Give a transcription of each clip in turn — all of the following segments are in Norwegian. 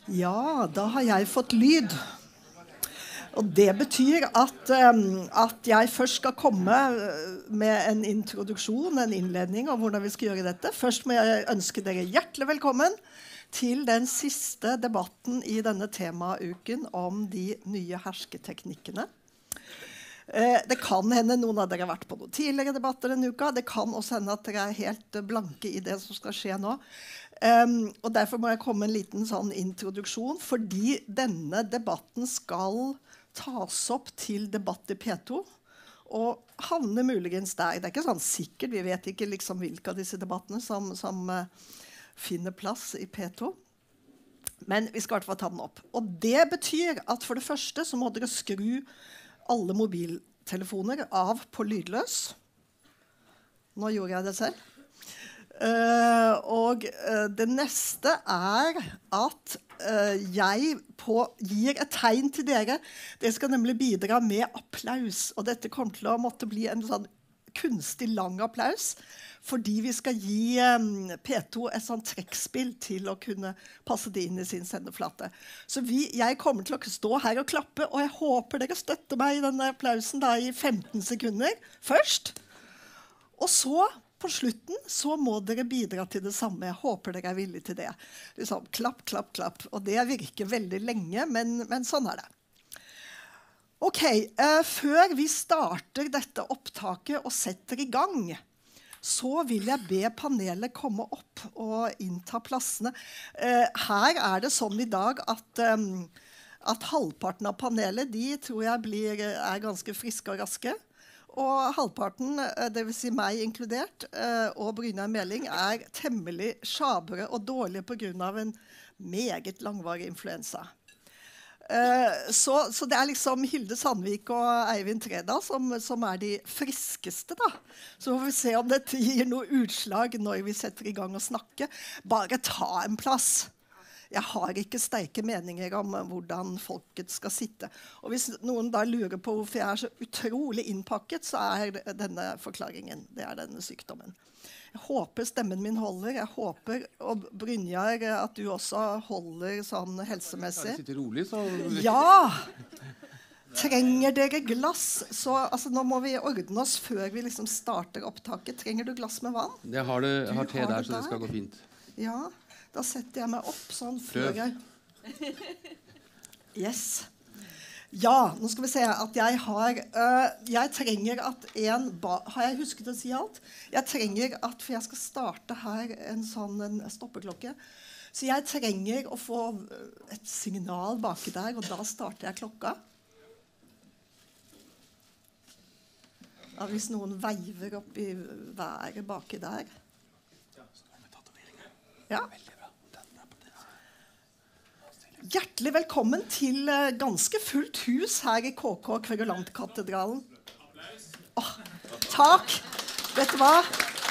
Ja, da har jeg fått lyd. Og det betyr at jeg først skal komme med en introduksjon, en innledning om hvordan vi skal gjøre dette. Først må jeg ønske dere hjertelig velkommen til den siste debatten i denne temauken om de nye hersketeknikkene. Det kan hende noen av dere har vært på noen tidligere debatter denne uka. Det kan også hende at dere er helt blanke i det som skal skje nå. Og derfor må jeg komme med en liten sånn introduksjon, fordi denne debatten skal tas opp til debatt i P2 og havner muligens der. Det er ikke sånn sikkert, vi vet ikke liksom hvilke av disse debattene som finner plass i P2. Men vi skal i hvert fall ta den opp. Og det betyr at for det første så må dere skru alle mobiltelefoner av på lydløs. Nå gjorde jeg det selv. Og det neste er at jeg gir et tegn til dere. Dere skal nemlig bidra med applaus. Og dette kommer til å måtte bli en sånn kunstig lang applaus, fordi vi skal gi P2 et sånt trekkspill til å kunne passe det inn i sin sendeflate. Så jeg kommer til å stå her og klappe, og jeg håper dere støtter meg i denne applausen da, i 15 sekunder først. Og så på slutten så må dere bidra til det samme. Jeg håper dere er villige til det. Liksom, klapp, klapp, klapp. Og det virker veldig lenge, men sånn er det. Ok, før vi starter dette opptaket og setter i gang, så vil jeg be panelet komme opp og innta plassene. Her er det sånn i dag at halvparten av panelet, de tror jeg er ganske friske og raske. Og halvparten, det vil si meg inkludert, og Brynjar Meling, er temmelig sjabre og dårlige på grunn av en meget langvarig influensa. Så det er liksom Hilde Sandvik og Eivind Trældal som er de friskeste da. Så får vi se om dette gir noe utslag når vi setter i gang å snakke. Bare ta en plass. Jeg har ikke sterke meninger om hvordan folket skal sitte. Og hvis noen da lurer på hvorfor jeg er så utrolig innpakket, så er denne forklaringen. Det er denne sykdommen. Jeg håper stemmen min holder. Jeg håper, og Brynjar, at du også holder sånn helsemessig. Sitter rolig, så... Ja! Trenger dere glass? Så altså, nå må vi ordne oss før vi liksom starter opptaket. Trenger du glass med vann? Jeg har te der, så det skal gå fint. Ja, da setter jeg meg opp sånn før jeg... Yes. Ja, nå skal vi se at jeg trenger at har jeg husket å si alt? Jeg trenger at, for jeg skal starte her en stoppeklokke, så jeg trenger å få et signal baki der, og da starter jeg klokka. Ja, hvis noen veiver opp i været baki der. Ja. Hjertelig velkommen til ganske fullt hus her i KK Kverulantkatedralen. Takk! Vet du hva?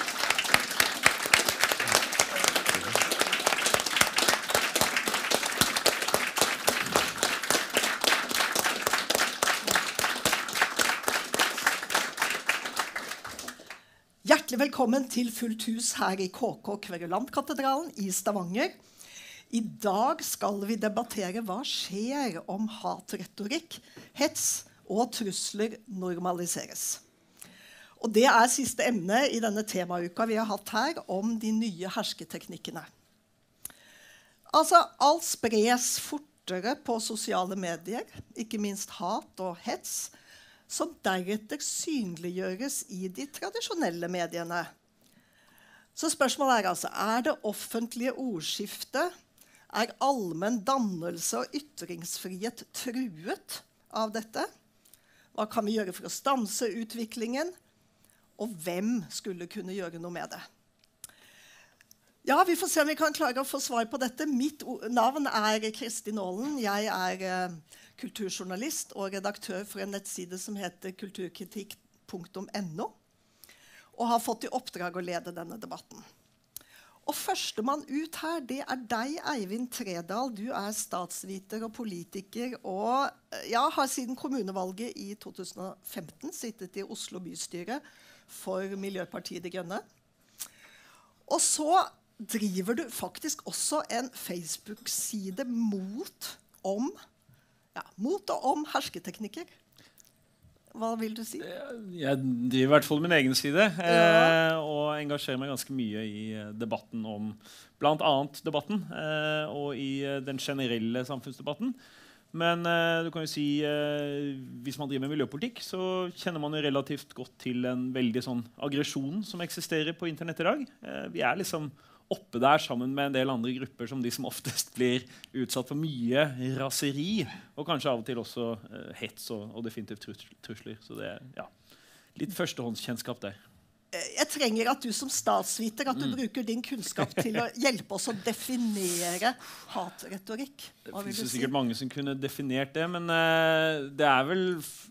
Hjertelig velkommen til fullt hus her i KK Kverulantkatedralen i Stavanger. I dag skal vi debattere hva skjer om hatretorikk, hets og trusler normaliseres. Og det er siste emne i denne temauka vi har hatt her om de nye hersketeknikkene. Altså, alt spres fortere på sosiale medier, ikke minst hat og hets, som deretter synliggjøres i de tradisjonelle mediene. Så spørsmålet er altså, er det offentlige ordskiftet, er allmenn dannelse og ytringsfrihet truet av dette? Hva kan vi gjøre for å stanse utviklingen? Og hvem skulle kunne gjøre noe med det? Ja, vi får se om vi kan klare å få svar på dette. Mitt navn er Kristin Aalen. Jeg er kulturjournalist og redaktør for en nettside som heter kulturkritikk.no, og har fått i oppdrag å lede denne debatten. Og førstemann ut her, det er deg, Eivind Trældal. Du er statsviter og politiker, og har siden kommunevalget i 2015 sittet i Oslo bystyre for Miljøpartiet De Grønne. Og så driver du faktisk også en Facebook-side mot og om hersketeknikker. Hva vil du si? Jeg driver I hvert fall min egen side, og engasjerer meg ganske mye I debatten om blant annet debatten, og I den generelle samfunnsdebatten. Men du kan jo si, hvis man driver med miljøpolitikk, så kjenner man jo relativt godt til en veldig sånn aggresjon som eksisterer på internett I dag. Vi liksom oppe der sammen med en del andre grupper som de som oftest blir utsatt for mye raseri, og kanskje av og til også hets og definitivt trusler. Så det litt førstehåndskjennskap der. Jeg trenger at du som statsviter at du bruker din kunnskap til å hjelpe oss å definere hatretorikk. Det finnes sikkert mange som kunne definert det, men det vel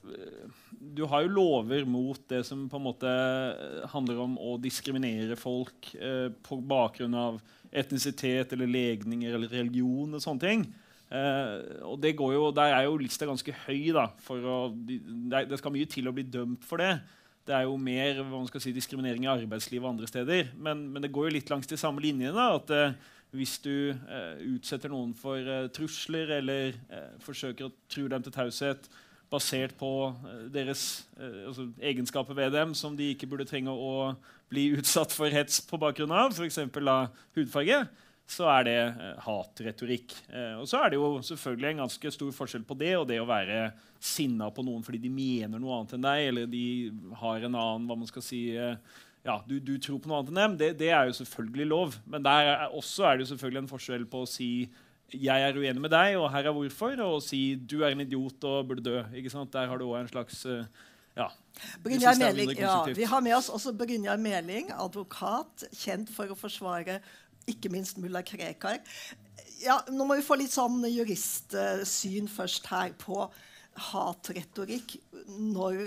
du har jo lover mot det som på en måte handler om å diskriminere folk på bakgrunn av etnisitet eller legninger eller religion og sånne ting. Og det går jo, der jo lista ganske høy da, det skal mye til å bli dømt for det. Det jo mer hva man skal si, diskriminering I arbeidslivet og andre steder. Men det går jo litt langs de samme linjene. At hvis du utsetter noen for trusler eller forsøker å true dem til taushet basert på deres egenskaper ved dem som de ikke burde trenge å bli utsatt for hets på bakgrunn av, for eksempel hudfarge, så det hatretorikk. Og så det jo selvfølgelig en ganske stor forskjell på det, og det å være sinna på noen fordi de mener noe annet enn deg, eller de har en annen, hva man skal si, du tror på noe annet enn dem, det jo selvfølgelig lov. Men der også det jo selvfølgelig en forskjell på å si jeg uenig med deg, og her hvorfor, og si du en idiot og burde dø. Ikke sant? Der har du også en slags Brynjar Meling, vi har med oss også Brynjar Meling, advokat, kjent for å forsvare ikke minst Mulla Krekar. Nå må vi få litt sånn juristsyn først her på hatretorikk. Når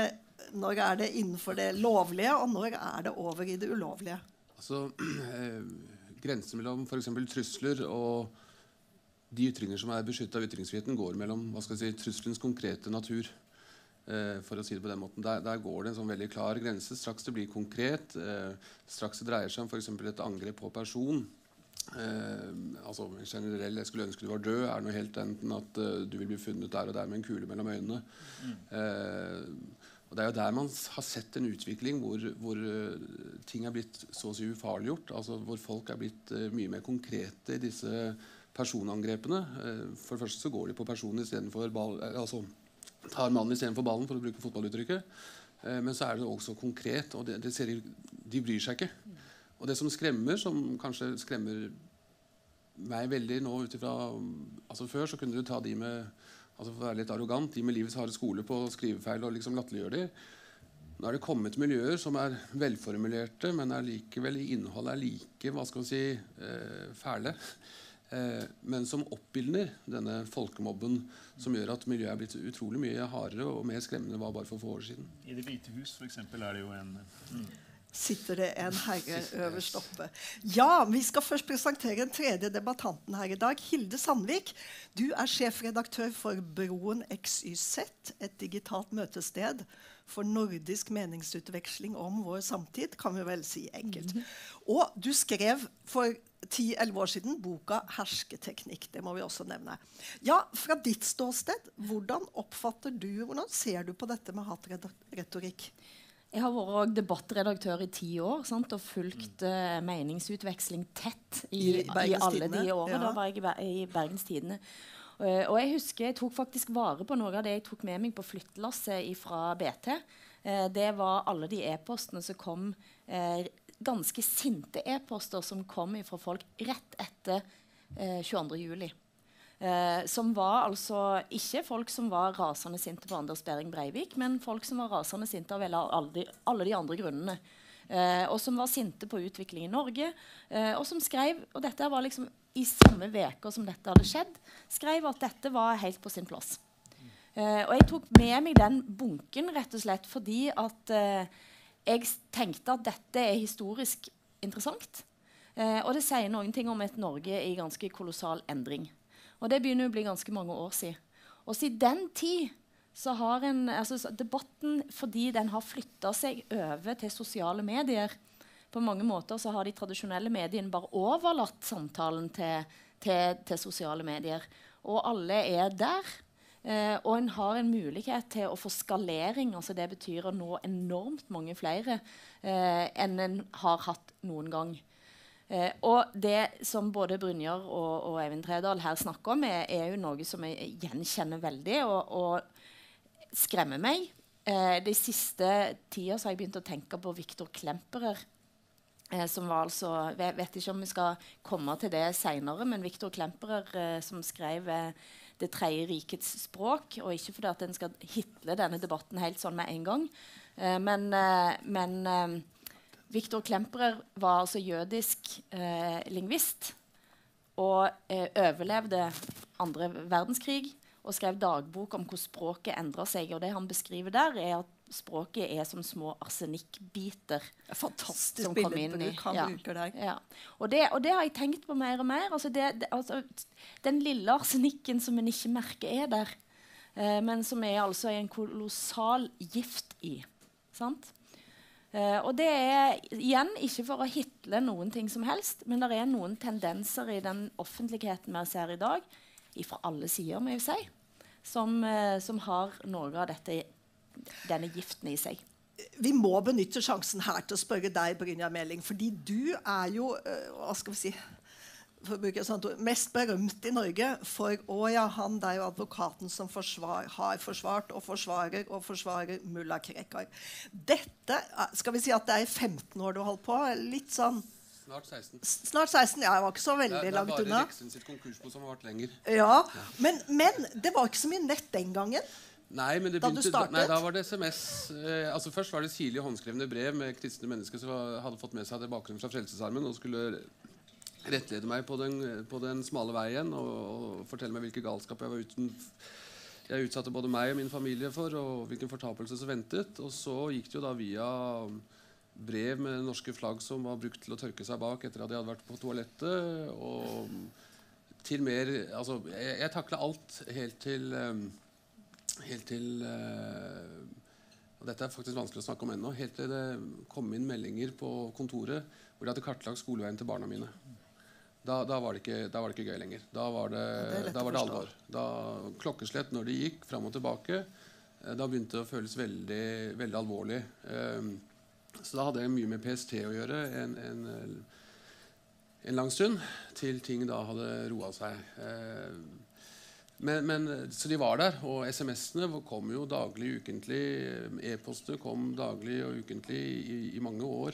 det innenfor det lovlige, og når det over I det ulovlige? Altså, grensen mellom for eksempel trusler og de ytringer som beskyttet av ytringsfriheten går mellom, hva skal jeg si, truslens konkrete natur, for å si det på den måten. Der går det en sånn veldig klar grense. Straks det blir konkret, straks det dreier seg om for eksempel et angrep på person, altså generelt, jeg skulle ønske du var død, noe helt enten at du vil bli funnet der og der med en kule mellom øynene. Og det jo der man har sett en utvikling hvor ting blitt så å si ufarliggjort, altså hvor folk blitt mye mer konkrete I disse personangrepene. For det første så går de på personen I stedet for ball, altså tar mannen I stedet for ballen, for å bruke fotballuttrykket. Men så det også konkret, og det ser de bryr seg ikke. Og det som skremmer, som kanskje skremmer meg veldig nå utifra, altså før så kunne du ta de med, altså for å være litt arrogant, de med livets harde skole på skrivefeil og liksom latterliggjøre de. Nå det kommet miljøer som velformulerte, men likevel I innhold like, hva skal vi si, fæle. Men som oppildner denne folkemobben som gjør at miljøet blitt utrolig mye hardere og mer skremmende var bare for få år siden. I Det hvite hus for eksempel det jo en... Sitter det en herre øverst oppe. Ja, vi skal først presentere den tredje debattanten her I dag. Hilde Sandvik, du sjefredaktør for Broen XYZ, et digitalt møtested for nordisk meningsutveksling om vår samtid, kan vi vel si enkelt. Og du skrev for 10-11 år siden boka Hersketeknikk, det må vi også nevne. Ja, fra ditt ståsted, hvordan ser du på dette med hatretorikk? Jeg har vært debattredaktør I 10 år, sant, og fulgt meningsutveksling tett I alle de årene. Da var jeg I Bergens Tidende. Og jeg husker, jeg tok faktisk vare på noe av det jeg tok med meg på flyttelasset fra BT. Det var alle de e-postene som kom, ganske sinte e-poster som kom fra folk rett etter 22. juli. Som var altså ikke folk som var rasende sinte på Anders Behring Breivik, men folk som var rasende sinte av alle de andre grunnene. Og som var sinte på utvikling I Norge, og som skrev, og dette var liksom I samme veker som dette hadde skjedd, skrev at dette var helt på sin plass. Og jeg tok med meg den bunken rett og slett fordi at jeg tenkte at dette historisk interessant, og det sier noen ting om et Norge I ganske kolossal endring. Og det begynner å bli ganske mange år siden. Og siden den tid så har debatten, fordi den har flyttet seg over til sosiale medier, på mange måter så har de tradisjonelle mediene bare overlatt samtalen til sosiale medier. Og alle der. Og en har en mulighet til å få skalering, altså det betyr å nå enormt mange flere enn en har hatt noen gang. Og det som både Brynjar og Eivind Trældal her snakker om, er jo noe som jeg gjenkjenner veldig og skremmer meg. De siste tida så har jeg begynt å tenke på Viktor Klemperer, som var altså, jeg vet ikke om vi skal komme til det senere, men Viktor Klemperer som skrev Det tredje rikets språk, og ikke fordi at en skal hitle denne debatten helt sånn med en gang, men Viktor Klemperer var altså jødisk lingvist og overlevde andre verdenskrig og skrev dagbok om hvordan språket endret seg, og det han beskriver der at språket som små arsenikkbiter. Fantastisk billedbruk han bruker der. Ja. Og det har jeg tenkt på mer og mer. Altså altså, den lille arsenikken som en ikke merker der, men som altså en kolossal gift i. Sant? Og det igjen ikke for å hitle noen ting som helst, men det noen tendenser i den offentligheten vi ser i dag, fra alle sider, må jeg si, som har noe av denne giften i seg. Vi må benytte sjansen her til å spørre deg, Brynjar Meling, fordi du jo, hva skal vi si, for å bruke et sånt ord, mest berømt i Norge for, han jo advokaten som har forsvart og forsvarer Mulla Krekar. Dette, skal vi si at det 15 år du har holdt på, litt sånn Snart 16. Snart 16, ja, jeg var ikke så veldig langt unna. Det bare Riksen sitt konkursbo som har vært lenger. Ja, men det var ikke så mye nett den gangen. Nei, men da var det SMS. Altså først var det sirlige håndskrevne brev med kristne mennesker som hadde fått med seg det bakgrunnen fra Frelsesarmen og skulle rettlede meg på den smale veien og fortelle meg hvilke galskap jeg utsatte både meg og min familie for, og hvilken fortapelse som ventet. Og så gikk det jo da via brev med norske flagg som var brukt til å tørke seg bak etter at jeg hadde vært på toalettet, og til mer, altså jeg taklet alt helt til og dette faktisk vanskelig å snakke om ennå, helt til det kom inn meldinger på kontoret hvor de hadde kartlagt skoleveien til barna mine. Da var det ikke gøy lenger. Da var det alvor. Da klokkeslett når de gikk frem og tilbake, da begynte det å føles veldig, veldig alvorlig. Så da hadde jeg mye med PST å gjøre en lang stund, til ting da hadde roet seg. Så de var der, og SMS-ene kom jo daglig, ukentlig. E-poster kom daglig og ukentlig i mange år.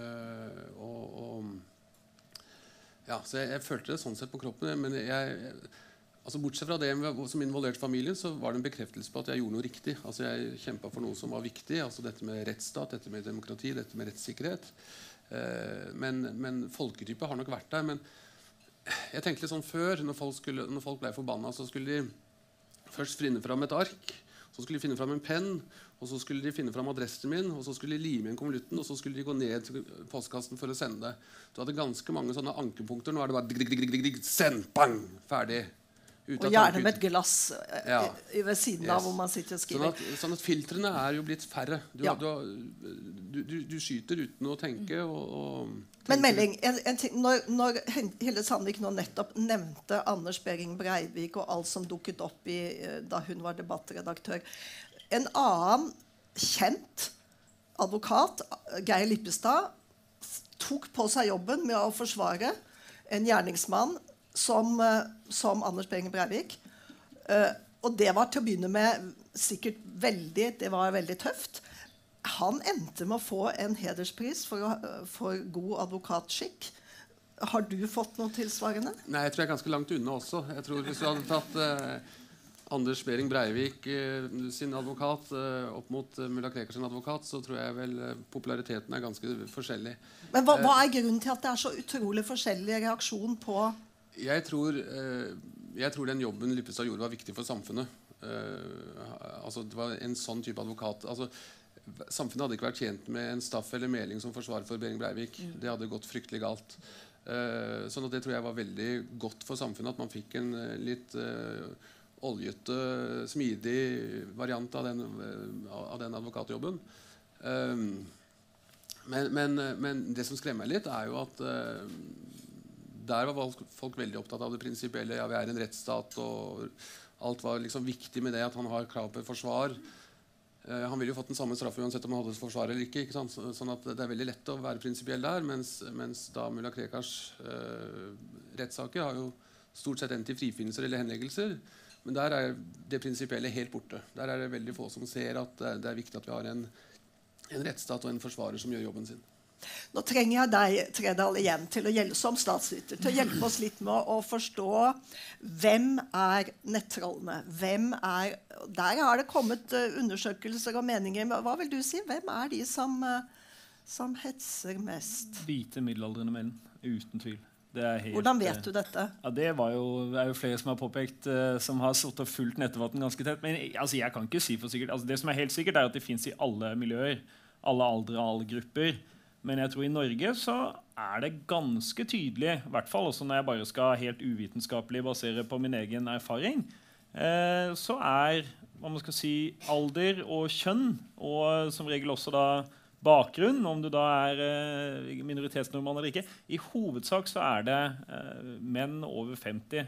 Så jeg følte det sånn sett på kroppen, men altså bortsett fra det som involverte familien, så var det en bekreftelse på at jeg gjorde noe riktig. Altså jeg kjempet for noe som var viktig, altså dette med rettsstat, dette med demokrati, dette med rettssikkerhet. Men folketype har nok vært der. Men jeg tenkte litt sånn før, når folk ble forbannet, så skulle de først finne fram et ark, så skulle de finne fram en penn, og så skulle de finne fram adressen min, og så skulle de lime inn konvolutten, og så skulle de gå ned til postkassen for å sende det. Du hadde ganske mange sånne ankepunkter. Nå er det bare send, bang, ferdig. Og gjerne med et glass ved siden av hvor man sitter og skriver. Sånn at filtrene jo blitt færre. Du skyter uten å tenke. Men Meling, en ting, når Hilde Sandvik nå nettopp nevnte Anders Behring Breivik og alt som dukket opp da hun var debattredaktør, en annen kjent advokat, Geir Lippestad, tok på seg jobben med å forsvare en gjerningsmann som Anders Behring Breivik. Og det var til å begynne med sikkert det var veldig tøft. Han endte med å få en hederspris for god advokatskikk. Har du fått noe tilsvarende? Nei, jeg tror jeg ganske langt unna også. Jeg tror hvis du hadde tatt Anders Behring Breivik sin advokat opp mot Mulla Krekar sin advokat, så tror jeg vel populariteten ganske forskjellig. Men hva grunnen til at det så utrolig forskjellig reaksjon på? Jeg tror den jobben Lippestad gjorde var viktig for samfunnet. Altså det var en sånn type advokat. Altså, samfunnet hadde ikke vært tjent med en Staff eller Meling som forsvarer for Behring Breivik. Det hadde gått fryktelig galt. Sånn at det tror jeg var veldig godt for samfunnet, at man fikk en litt oljete, smidig variant av den advokatjobben. Men det som skremmer meg litt, jo at der var folk veldig opptatt av det prinsipielle. Ja, vi en rettsstat, og alt var liksom viktig med det at han har krav på et forsvar. Han ville jo fått den samme straffen uansett om han hadde et forsvar eller ikke. Ikke sant? Sånn at det veldig lett å være prinsipiell der, mens da Mulla Krekars rettssaker har jo stort sett endt i frifinnelser eller henleggelser. Men der det prinsipielle helt borte. Der det veldig få som ser at det viktig at vi har en rettsstat og en forsvarer som gjør jobben sin. Nå trenger jeg deg, Trældal, igjen til å hjelpe som statsviter, til å hjelpe oss litt med å forstå hvem nettrollene. Der har det kommet undersøkelser og meninger. Hva vil du si? Hvem de som hetser mest? Hvite middelaldrende menn, uten tvil. Hvordan vet du dette? Ja, det jo flere som har påpekt, som har sittet og fulgt nettdebatten ganske tett. Men altså, jeg kan ikke si for sikkert. Altså, det som helt sikkert at det finnes i alle miljøer, alle aldre og alle grupper. Men jeg tror i Norge så det ganske tydelig, i hvert fall også når jeg bare skal helt uvitenskapelig basere på min egen erfaring, så hva man skal si, alder og kjønn, og som regel også da bakgrunn, om du da minoritetsnordmann eller ikke. I hovedsak så det menn over 50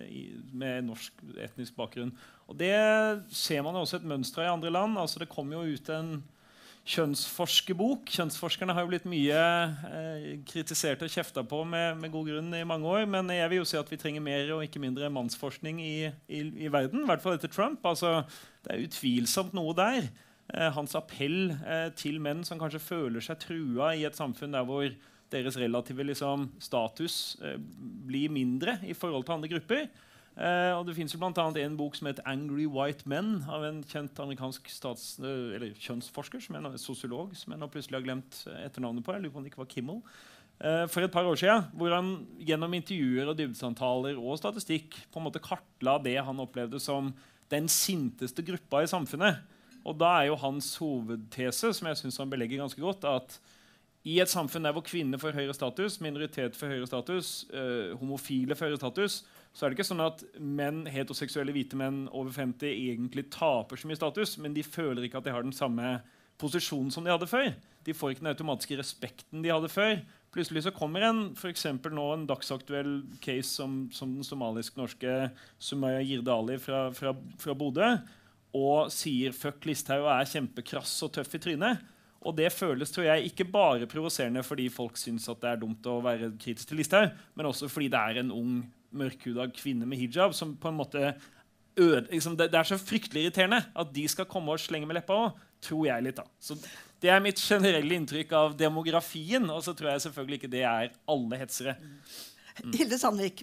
med norsk etnisk bakgrunn. Og det ser man også et mønster i andre land. Altså det kommer jo ut en kjønnsforskerbok. Kjønnsforskerne har jo blitt mye kritisert og kjefta på med god grunn i mange år, men jeg vil jo si at vi trenger mer og ikke mindre mannsforskning i verden, i hvert fall etter Trump. Altså, det utvilsomt noe der. Hans appell til menn som kanskje føler seg trua i et samfunn der hvor deres relative liksom, status blir mindre i forhold til andre grupper. Og det finnes jo blant annet en bok som heter Angry White Men av en kjent amerikansk kjønnsforsker, som en sosiolog, som jeg nå plutselig har glemt etternavnet på. Jeg lurer på om det ikke var Kimmel. For et par år siden, hvor han gjennom intervjuer og dybdesamtaler og statistikk på en måte kartla det han opplevde som den sinteste gruppa i samfunnet. Og da jo hans hovedtese, som jeg synes han belegger ganske godt, at i et samfunn der hvor kvinner får høyere status, minoritet får høyere status, homofile får høyere status, så det ikke sånn at heteroseksuelle hvite menn over 50 egentlig taper så mye status, men de føler ikke at de har den samme posisjonen som de hadde før. De får ikke den automatiske respekten de hadde før. Plutselig så kommer for eksempel nå en dagsaktuell case som den somalisk-norske Sumaya Jirde Ali fra Bodø, og sier «fuck Listhaug» og kjempekrass og tøff i trynet. Og det føles, tror jeg, ikke bare provoserende fordi folk synes at det dumt å være kritisk til Listhaug, men også fordi det en ung, mørkhudet kvinne med hijab som på en måte liksom, det så fryktelig irriterende at de skal komme og slenge med leppa også, tror jeg litt da. Så det mitt generelle inntrykk av demografien, og så tror jeg selvfølgelig ikke det alle hetsere. Hilde Sandvik,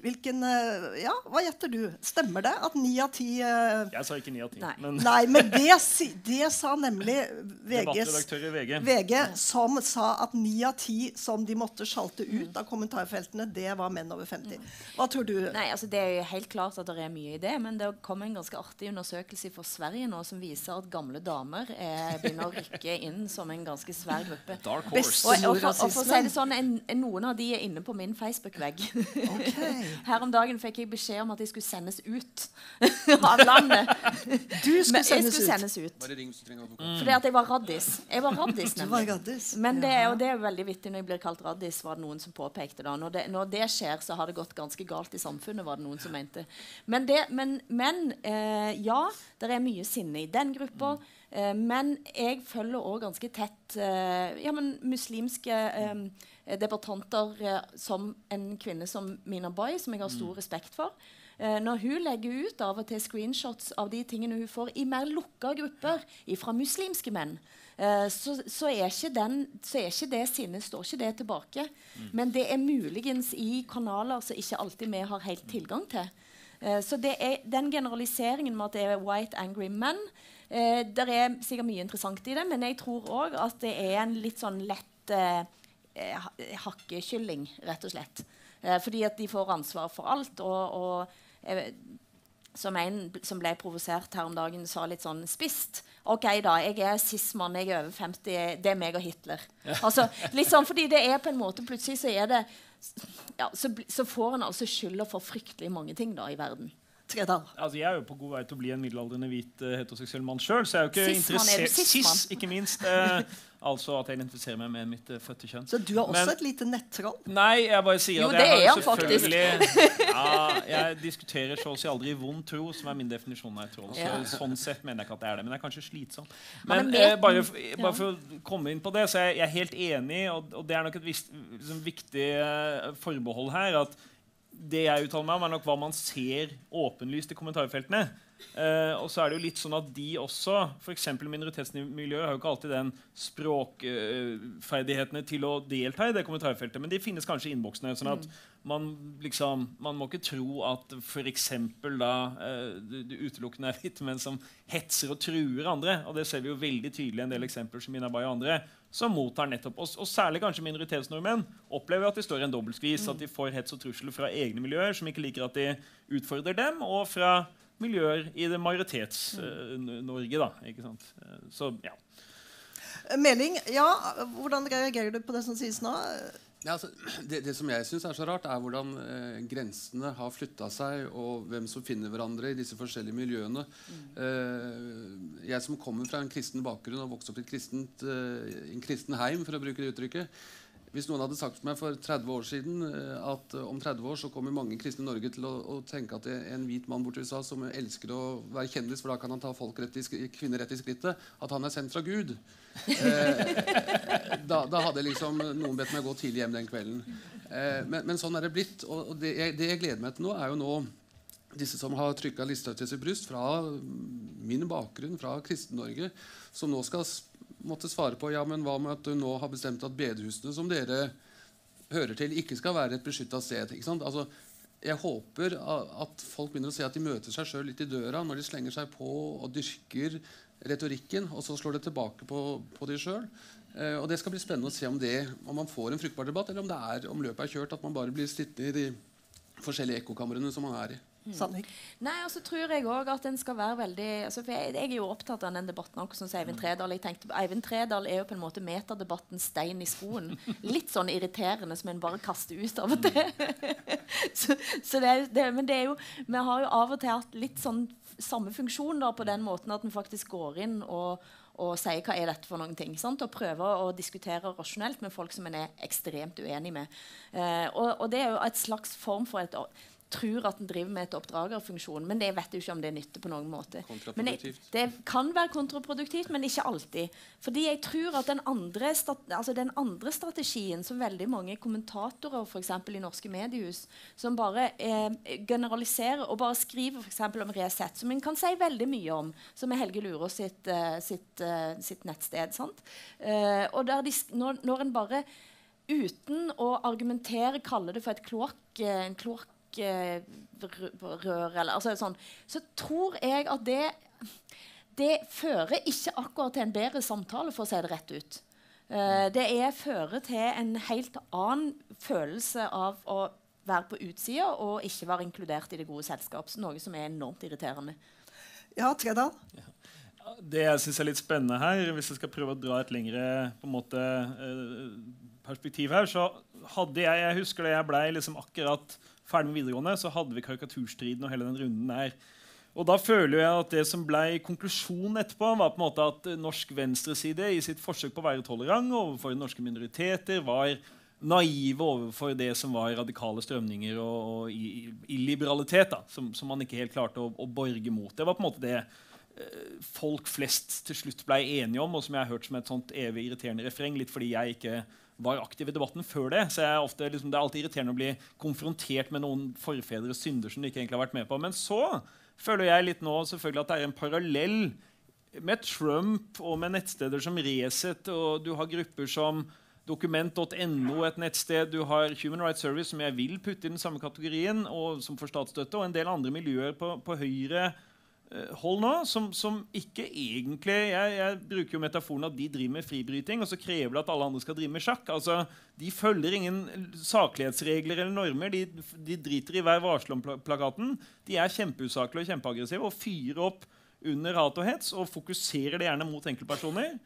hva gjetter du? Stemmer det at 9 av 10 Jeg sa ikke 9 av 10. Nei, men det sa nemlig debattredaktør i VG, som sa at 9 av 10 som de måtte sjalte ut av kommentarfeltene, det var menn over 50. Hva tror du? Nei, altså det jo helt klart at det mye i det, men det kom en ganske artig undersøkelse for Sverige nå, som viser at gamle damer begynner å rykke inn som en ganske svær gruppe. Dark horse. Og for å si det sånn, noen av de inne på min Facebook-vegg. Okay. Her om dagen fikk jeg beskjed om at jeg skulle sendes ut av landet. Du skulle sendes ut. Bare ring, så trenger advokat. Fordi at jeg var raddis. Jeg var raddis, nemlig. Du var raddis. Men det veldig vittig når jeg blir kalt raddis, var det noen som påpekte da. Når det skjer, så har det gått ganske galt i samfunnet, var det noen som mente. Men ja, det mye sinne i den gruppa. Men jeg følger også ganske tett muslimske debattanter som en kvinne som Mina Boy, som jeg har stor respekt for. Når hun legger ut av og til screenshots av de tingene hun får i mer lukka grupper fra muslimske menn, så ikke det sinnet, står ikke det tilbake. Men det muligens i kanaler som ikke alltid vi har helt tilgang til. Så det den generaliseringen med at det white angry men, det sikkert mye interessant i det, men jeg tror også at det en litt sånn lett hakkekylling, rett og slett. Fordi at de får ansvar for alt, og som en som ble provosert her om dagen sa litt sånn spist. Ok da, jeg cis-mann, jeg over 50, det meg og Hitler. Ja. Altså, litt sånn, fordi det på en måte, plutselig så det, ja, så får en altså skylda for fryktelig mange ting da i verden. Tredal? Altså, jeg jo på god vei til å bli en middelaldrende hvit heteroseksuell mann selv, så jeg jo ikke interessert... Cis, ikke minst. Altså at jeg identifiserer meg med mitt fødte kjønn. Så du har også et lite nettroll? Nei, jeg bare sier at jeg har selvfølgelig... Ja, jeg diskuterer så å si aldri vond tro, som min definisjon av et troll. Så sånn sett mener jeg ikke at det det, men det kanskje slitsomt. Men bare for å komme inn på det, så jeg helt enig, og det nok et liksom, viktig forbehold her, at det jeg uttaler meg om nok hva man ser åpenlyst i kommentarfeltene. Og så det jo litt sånn at de også, for eksempel minoritetsmiljøet, har jo ikke alltid den språkferdighetene til å delta i det kommentarfeltet, men de finnes kanskje i innboksene, sånn at man må ikke tro at for eksempel da det utelukkende hvite menn som hetser og truer andre, og det ser vi jo veldig tydelig i en del eksempler som Inabai og andre, som mottar nettopp, og særlig kanskje minoritetsnordmenn opplever at de står i en dobbeltskvis, at de får hets og trusler fra egne miljøer som ikke liker at de utfordrer dem, og fra miljøer i det majoritets-Norge da, ikke sant? Så, ja. Meling, ja, hvordan reagerer du på det som sies nå? Ja, altså, det som jeg synes så rart, hvordan grensene har flyttet seg, og hvem som finner hverandre i disse forskjellige miljøene. Jeg som kommer fra en kristen bakgrunn og vokste opp i en kristen heim, for å bruke det uttrykket. Hvis noen hadde sagt til meg for 30 år siden at om 30 år så kommer mange kristne i Norge til å tenke at en hvit mann borte i USA som elsker å være kjendis, for da kan han ta kvinner rett i skrittet, at han sendt fra Gud. Da hadde liksom noen bedt meg gå tidlig hjem den kvelden. Men sånn det blitt, og det jeg gleder meg til nå jo nå disse som har trykket lista til sitt bryst fra min bakgrunn, fra Kristen-Norge, som nå skal måtte svare på, ja, men hva med at du nå har bestemt at bedehusene som dere hører til, ikke skal være et beskyttet sted, ikke sant? Altså, jeg håper at folk begynner å se at de møter seg selv litt i døra når de slenger seg på og dyrker retorikken, og så slår det tilbake på de selv. Og det skal bli spennende å se om man får en fruktbar debatt, eller om løpet kjørt, at man bare blir sittende i de forskjellige ekkokamrene som man i. Nei, og så tror jeg også at den skal være veldig altså, for jeg jo opptatt av den debatten også, som Eivind Tredal. Jeg tenkte, Eivind Tredal jo på en måte metadebatten stein i skoen. Litt sånn irriterende som en bare kaster ut av og til. Men det jo vi har jo av og til hatt litt sånn samme funksjon da, på den måten at vi faktisk går inn og sier hva dette for noen ting, sant? Og prøver å diskutere rasjonelt med folk som en ekstremt uenig med. Og det jo et slags form for tror at den driver med et oppdragerfunksjon, men det vet jo ikke om det nytter på noen måte. Men det kan være kontraproduktivt, men ikke alltid. Fordi jeg tror at den andre strategien som veldig mange kommentatorer for eksempel i norske mediehus, som bare generaliserer og bare skriver for eksempel om Resett, som en kan si veldig mye om, som Helge Lurås sitt nettsted, sant? Og der når en bare uten å argumentere kaller det for en kloakk rør eller altså sånn, så tror jeg at det fører ikke akkurat til en bedre samtale, for å si det rett ut. Det fører til en helt annen følelse av å være på utsida og ikke være inkludert i det gode selskap, noe som enormt irriterende. Ja, Tredal? Ja, det jeg synes litt spennende her, hvis jeg skal prøve å dra et lengre på en måte perspektiv her, så hadde jeg husker det jeg ble liksom akkurat ferdig med videregående, så hadde vi karikaturstriden og hele den runden der. Og da føler jeg at det som ble konklusjonen etterpå, var på en måte at norsk venstreside i sitt forsøk på å være tolerant overfor norske minoriteter var naive overfor det som var radikale strømninger og illiberalitet, da, som man ikke helt klarte å borge mot. Det var på en måte det folk flest til slutt ble enige om, og som jeg har hørt som et sånt evig irriterende refreng, litt fordi jeg ikke var aktiv i debatten før det. Så det alltid irriterende å bli konfrontert med noen forfedres synder som de ikke egentlig har vært med på. Men så føler jeg litt nå selvfølgelig at det en parallell med Trump og med nettsteder som Resett, og du har grupper som Dokument.no, et nettsted, du har Human Rights Service, som jeg vil putte i den samme kategorien, og som får statsstøtte, og en del andre miljøer på høyre hold nå, som ikke egentlig, jeg bruker jo metaforen at de driver med fribryting, og så krever det at alle andre skal drive med sjakk. Altså, de følger ingen saklighetsregler eller normer, de driter i hver varselomplakaten, de kjempeusaklige og kjempeaggressive, og fyrer opp under hat og hets, og fokuserer det gjerne mot enkeltpersoner.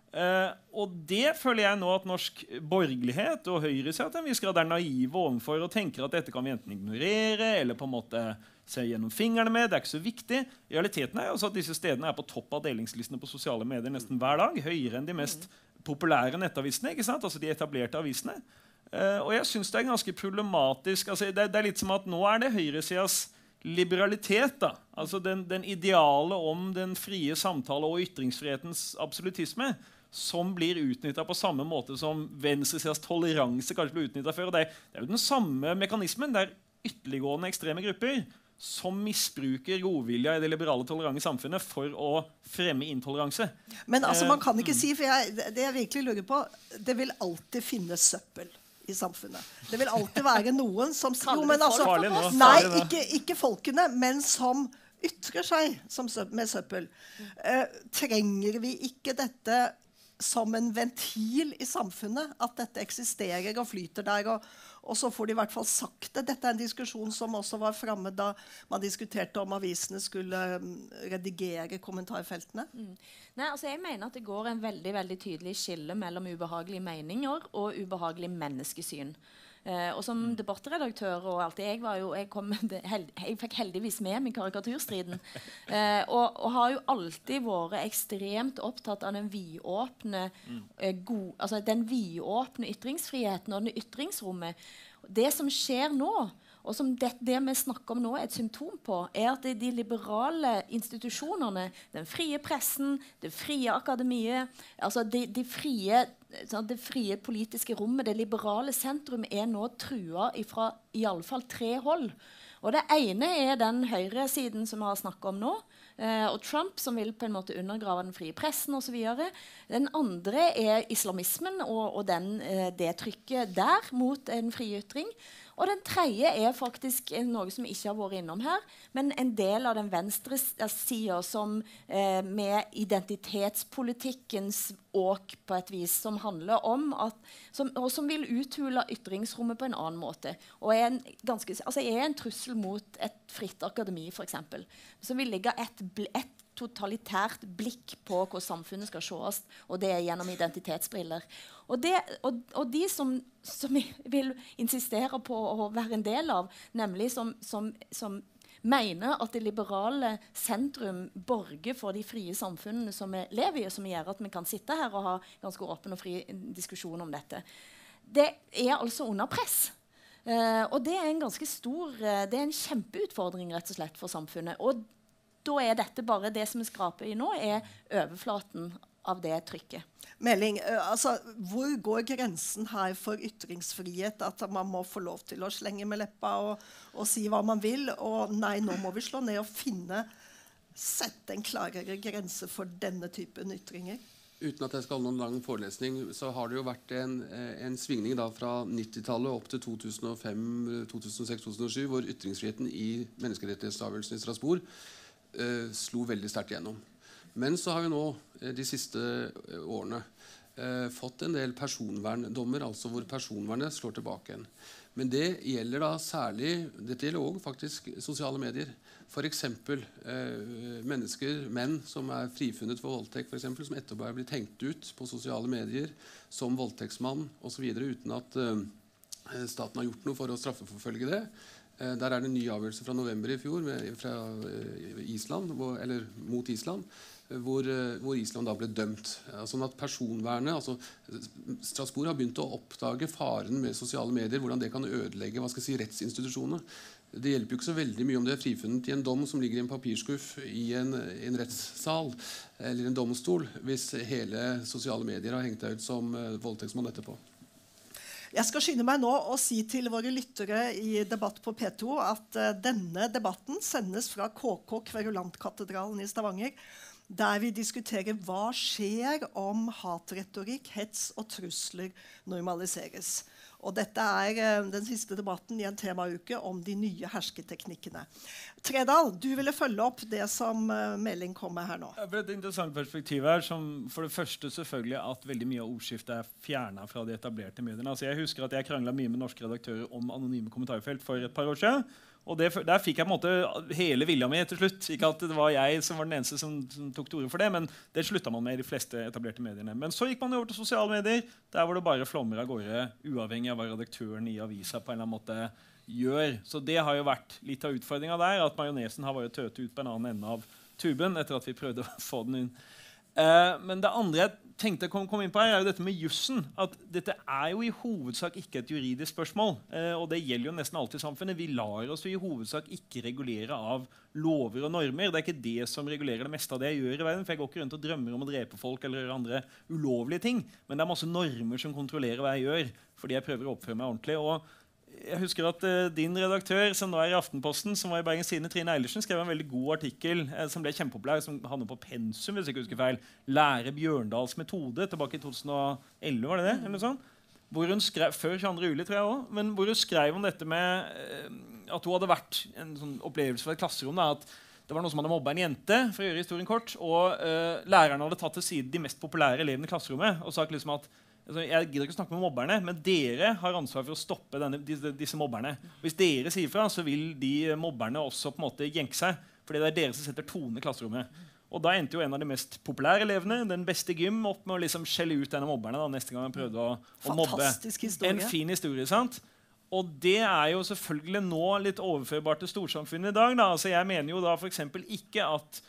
Og det føler jeg nå at norsk borgerlighet og høyresiden til en viss grad er naive overfor og tenker at dette kan vi enten ignorere eller på en måte se gjennom fingrene med. Det er ikke så viktig. Realiteten er også at disse stedene er på topp av delingslistene på sosiale medier nesten hver dag. Høyere enn de mest populære nettavisene, ikke sant? Altså de etablerte avisene. Og jeg synes det er ganske problematisk. Altså det er litt som at nå er det høyresidas liberalitet, da. Altså den ideale om den frie samtale og ytringsfrihetens absolutisme som blir utnyttet på samme måte som venstresidas toleranse kanskje blir utnyttet før. Og det er jo den samme mekanismen. Det er ytterliggående ekstreme grupper som misbruker godvilja i det liberale tolerante samfunnet for å fremme intoleranse. Men altså, man kan ikke si, for det jeg virkelig lurer på, det vil alltid finnes søppel i samfunnet. Det vil alltid være noen som... Jo, men altså, nei, ikke folkene, men som ytrer seg med søppel. Trenger vi ikke dette som en ventil i samfunnet, at dette eksisterer og flyter der, og så får de i hvert fall sagt det. Dette er en diskusjon som også var fremme da man diskuterte om avisene skulle redigere kommentarfeltene. Nei, altså jeg mener at det går en veldig, veldig tydelig skille mellom ubehagelige meninger og ubehagelig menneskesyn. Og som debattredaktør og alt det, jeg fikk heldigvis med meg karikaturstriden, og har jo alltid vært ekstremt opptatt av den vidåpne den vidåpne ytringsfriheten og den ytringsrommet. Det som skjer nå, og som det vi snakker om nå er et symptom på, er at de liberale institusjonene, den frie pressen, det frie akademiet, altså det frie politiske rommet, det liberale sentrum er nå truet fra i alle fall 3 hold. Og det ene er den høyresiden som vi har snakket om nå, og Trump som vil på en måte undergrave den frie pressen og så videre. Den andre er islamismen og det trykket der mot en fri ytring. Og den tredje er faktisk noe som ikke har vært innom her, men en del av den venstre siden som med identitetspolitikkens åk på et vis, som handler om og som vil uthule ytringsrommet på en annen måte. Og er en trussel mot et fritt akademi, for eksempel, som vil ligge et totalitært blikk på hvordan samfunnet skal sees, og det er gjennom identitetsbriller. Og de som vil insistere på å være en del av, nemlig som mener at det liberale sentrum borger for de frie samfunnene som vi lever i, som gjør at vi kan sitte her og ha ganske åpen og fri diskusjon om dette. Det er altså under press. Og det er en ganske stor, det er en kjempeutfordring rett og slett for samfunnet. Og da er dette bare det som vi skraper i nå, er overflaten av det trykket. Meling, altså, hvor går grensen her for ytringsfrihet? At man må få lov til å slenge med leppa og si hva man vil, og nei, nå må vi slå ned og sette en klarere grense for denne typen ytringer? Uten at jeg skal ha noen lang forelesning, så har det jo vært en svingning da fra 90-tallet opp til 2005, 2006, 2007, hvor ytringsfriheten i menneskerettighetsavgjørelsen i Strasbourg slo veldig sterkt gjennom. Men så har vi nå de siste årene fått en del personverndommer, altså hvor personvernet slår tilbake igjen. Men det gjelder da særlig, dette gjelder også faktisk sosiale medier. For eksempel mennesker, menn som er frifunnet for voldtekt, for eksempel, som etterpå er blitt hengt ut på sosiale medier som voldtektsmann og så videre, uten at staten har gjort noe for å straffeforfølge det. Der er det en ny avgjørelse fra november i fjor fra Island, mot Island, hvor Island da ble dømt. Sånn at personvernet, Strasbourg har begynt å oppdage faren med sosiale medier, hvordan det kan ødelegge rettsinstitusjonene. Det hjelper jo ikke så veldig mye om det er frifunnet i en dom som ligger i en papirskuff i en rettssal eller en domstol, hvis hele sosiale medier har hengt deg ut som voldtektsmann etterpå. Jeg skal skynde meg nå og si til våre lyttere i Debatt på P2 at denne debatten sendes fra KK Kverulantkatedralen i Stavanger, der vi diskuterer hva skjer om hatretorikk, hets og trusler normaliseres. Og dette er den siste debatten i en temauke om de nye hersketeknikkene. Tredal, du ville følge opp det som Meling kom med her nå. Ja, et interessant perspektiv her, som for det første selvfølgelig at veldig mye av ordskiftet er fjernet fra de etablerte mediene. Altså jeg husker at jeg kranglet mye med norske redaktører om anonyme kommentarfelt for et par år siden, Og der fikk jeg på en måte hele vilja mi til slutt. Ikke at det var jeg som var den eneste som tok til orde for det, men det slutta man med i de fleste etablerte mediene. Men så gikk man over til sosiale medier, der hvor det bare flommer av gårde, uavhengig av hva redaktøren i avisa på en eller annen måte gjør. Så det har jo vært litt av utfordringa der, at majonesen har bare tøtet ut på en annen ende av tuben etter at vi prøvde å få den inn. Men det andre jeg tenkte å komme inn på her, er jo dette med jussen. At dette er jo i hovedsak ikke et juridisk spørsmål. Og det gjelder jo nesten alltid i samfunnet. Vi lar oss jo i hovedsak ikke regulere av lover og normer. Det er ikke det som regulerer det meste av det jeg gjør i verden. For jeg går ikke rundt og drømmer om å drepe folk eller gjøre andre ulovlige ting. Men det er masse normer som kontrollerer hva jeg gjør, fordi jeg prøver å oppføre meg ordentlig. Og jeg husker at din redaktør, som nå er i Aftenposten, som var i Bergens Tidende, Trine Eilertsen, skrev en veldig god artikkel som ble kjempepopulær, som handler på pensum, hvis jeg ikke husker feil. Lære Bjørndals metode, tilbake i 2011, var det det? Eller noe sånt? Hvor hun skrev, før 22. juli, tror jeg også, men hvor hun skrev om dette med at hun hadde vært en sånn opplevelse fra et klasserom, da, at det var noen som hadde mobbet en jente, for å gjøre historien kort, og lærerne hadde tatt til side de mest populære elevene i klasserommet, og sagt liksom at jeg gidder ikke å snakke med mobberne, men dere har ansvar for å stoppe disse mobberne. Hvis dere sier fra, så vil de mobberne også på en måte jenke seg, fordi det er dere som setter tone i klasserommet. Og da endte jo en av de mest populære elevene, den beste gym, opp med å liksom skjelle ut denne mobberne da, neste gang han prøvde å mobbe. Historie. En fin historie, sant? Og det er jo selvfølgelig nå litt overførbart til storsamfunnet i dag. Da. Altså jeg mener jo da for eksempel ikke at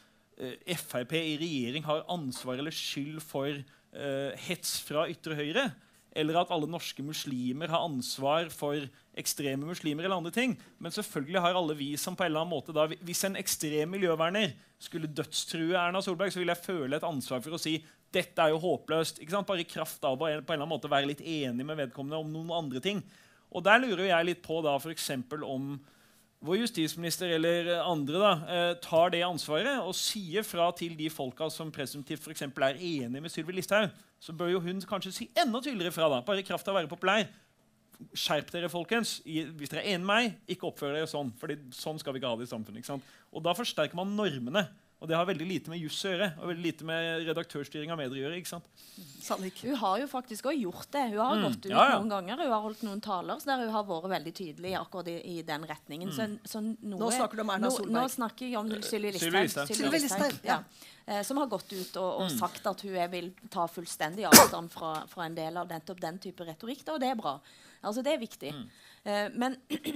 FrP i regjering har ansvar eller skyld for hets fra ytre høyre, eller at alle norske muslimer har ansvar for ekstreme muslimer eller andre ting. Men selvfølgelig har alle vi som på en eller annen måte da, hvis en ekstrem miljøverner skulle dødstrue Erna Solberg, så vil jeg føle et ansvar for å si dette er jo håpløst. Ikke sant? Bare i kraft av å på en eller annen måte være litt enig med vedkommende om noen andre ting. Og der lurer jeg litt på da, for eksempel om vår justisminister eller andre da, tar det ansvaret og sier fra til de folka som presumptivt for eksempel er enige med Sylvi Listhaug, så bør jo hun kanskje si enda tydeligere fra da, bare i kraft av å være populær. Skjerp dere, folkens. Hvis dere er enig med meg, ikke oppfør dere sånn, for sånn skal vi ikke ha det i samfunnet. Ikke sant? Og da forsterker man normene. Og det har veldig lite med juss å gjøre, og veldig lite med redaktørstyring av medier å gjøre. Ikke sant? Sannlik. Hun har jo faktisk også gjort det. Hun har gått ut noen ganger, hun har holdt noen taler, så der hun har vært veldig tydelig akkurat i den retningen. Så nå snakker du om Erna Solberg. Nå snakker jeg om Sylvi Listhaug. Sylvi Listhaug, ja. Som har gått ut og sagt at hun vil ta fullstendig avstand fra en del av den type retorikk, og det er bra. Altså, det er viktig. Men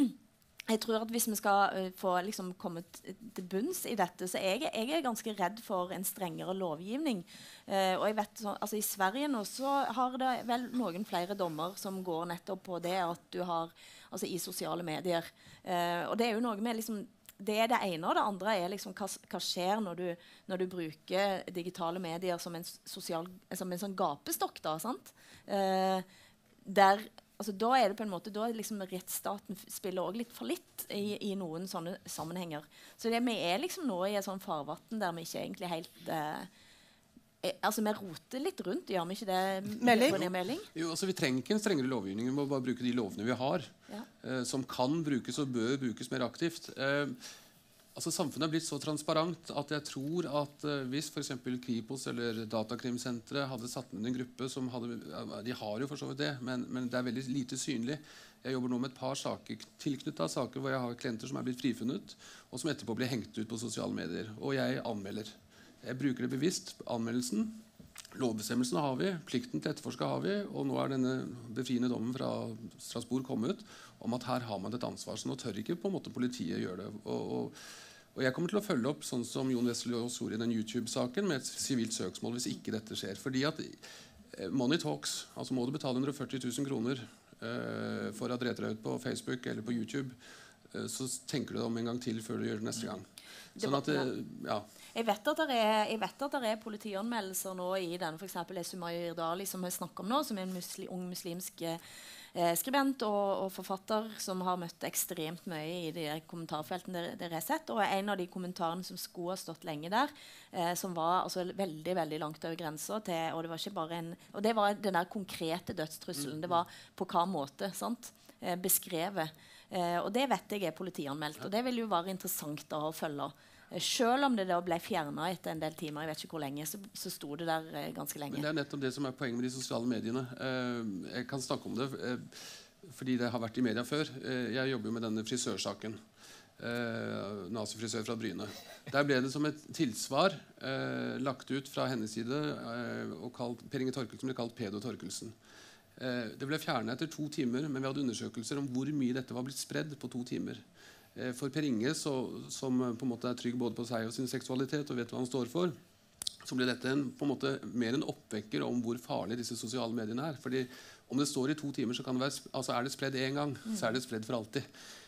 jeg tror at hvis vi skal få liksom komme til bunns i dette, så jeg er ganske redd for en strengere lovgivning. Og jeg vet, altså i Sverige nå så har det vel noen flere dommer som går nettopp på det at du har, altså i sosiale medier. Og det er jo noe med liksom, det er det ene, og det andre er liksom hva skjer når du bruker digitale medier som en sånn gapestokk da, sant? Altså, da er det på en måte, da liksom rettsstaten spiller også litt for litt i noen sånne sammenhenger. Så vi er liksom nå i et sånn farvatten der vi ikke egentlig helt altså vi roter litt rundt, gjør vi ikke det? Melding? Jo, altså vi trenger ikke en strengere lovgivning, vi må bare bruke de lovene vi har, som kan brukes og bør brukes mer aktivt. Altså samfunnet er blitt så transparent at jeg tror at hvis for eksempel Kripos eller Datakrimsenteret hadde satt ned en gruppe som hadde, de har jo for så vidt det, men det er veldig lite synlig. Jeg jobber nå med et par saker, tilknyttet saker hvor jeg har klienter som er blitt frifunnet, og som etterpå blir hengt ut på sosiale medier. Og jeg anmelder. Jeg bruker det bevisst, anmeldelsen. Lovbestemmelsene har vi, plikten til etterforska har vi, og nå er denne befriende dommen fra Strasbourg kommet om at her har man et ansvar. Så nå tør ikke på en måte politiet gjøre det. Og jeg kommer til å følge opp sånn som Jon Wessel gjorde i den YouTube-saken med et sivilt søksmål hvis ikke dette skjer. Fordi at money talks, altså må du betale 140 000 kroner for å drete deg ut på Facebook eller på YouTube, så tenker du deg om en gang til før du gjør det neste gang. Sånn at, ja. Jeg vet at det er politianmeldelser nå i den, for eksempel Sumaya Irdali, som vi snakker om nå, som er en ung muslimsk skribent og forfatter som har møtt ekstremt mye i de kommentarfeltene dere har sett. Og en av de kommentarene som skulle ha stått lenge der, som var altså, veldig, veldig langt over grensa til, og det var ikke bare og det var den der konkrete dødstrusselen. Det var på hva måte, sant? Beskrevet. Og det vet jeg er politianmeldt, og det vil jo være interessant da, å følge. Selv om det da ble fjernet etter en del timer, jeg vet ikke hvor lenge, så sto det der ganske lenge. Men det er nettopp det som er poenget med de sosiale mediene. Jeg kan snakke om det, fordi det har vært i media før. Jeg jobber jo med denne frisørsaken. nazifrisør fra Bryne. Der ble det som et tilsvar lagt ut fra hennes side og Per Inge Torkelsen ble kalt Pedo Torkelsen. Det ble fjernet etter 2 timer, men vi hadde undersøkelser om hvor mye dette var blitt spredd på 2 timer. For Per Inge, som på en måte er trygg både på seg og sin seksualitet og vet hva han står for, så ble dette på en måte mer en oppvekker om hvor farlig disse sosiale mediene er. Fordi om det står i 2 timer, så kan det være, altså er det spredd en gang, så er det spredd for alltid.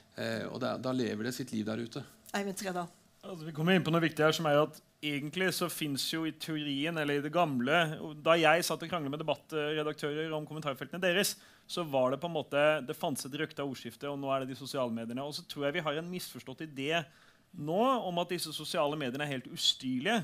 Og da lever det sitt liv der ute. Eivind Trældal. Altså, vi kommer inn på noe viktig her, som er at egentlig så finnes jo i teorien, eller i det gamle, da jeg satt og kranglet med debattredaktører om kommentarfeltene deres, så var det på en måte, det fantes et røkt av ordskiftet, og nå er det de sosiale mediene. Og så tror jeg vi har en misforstått idé nå om at disse sosiale mediene er helt ustyrlige.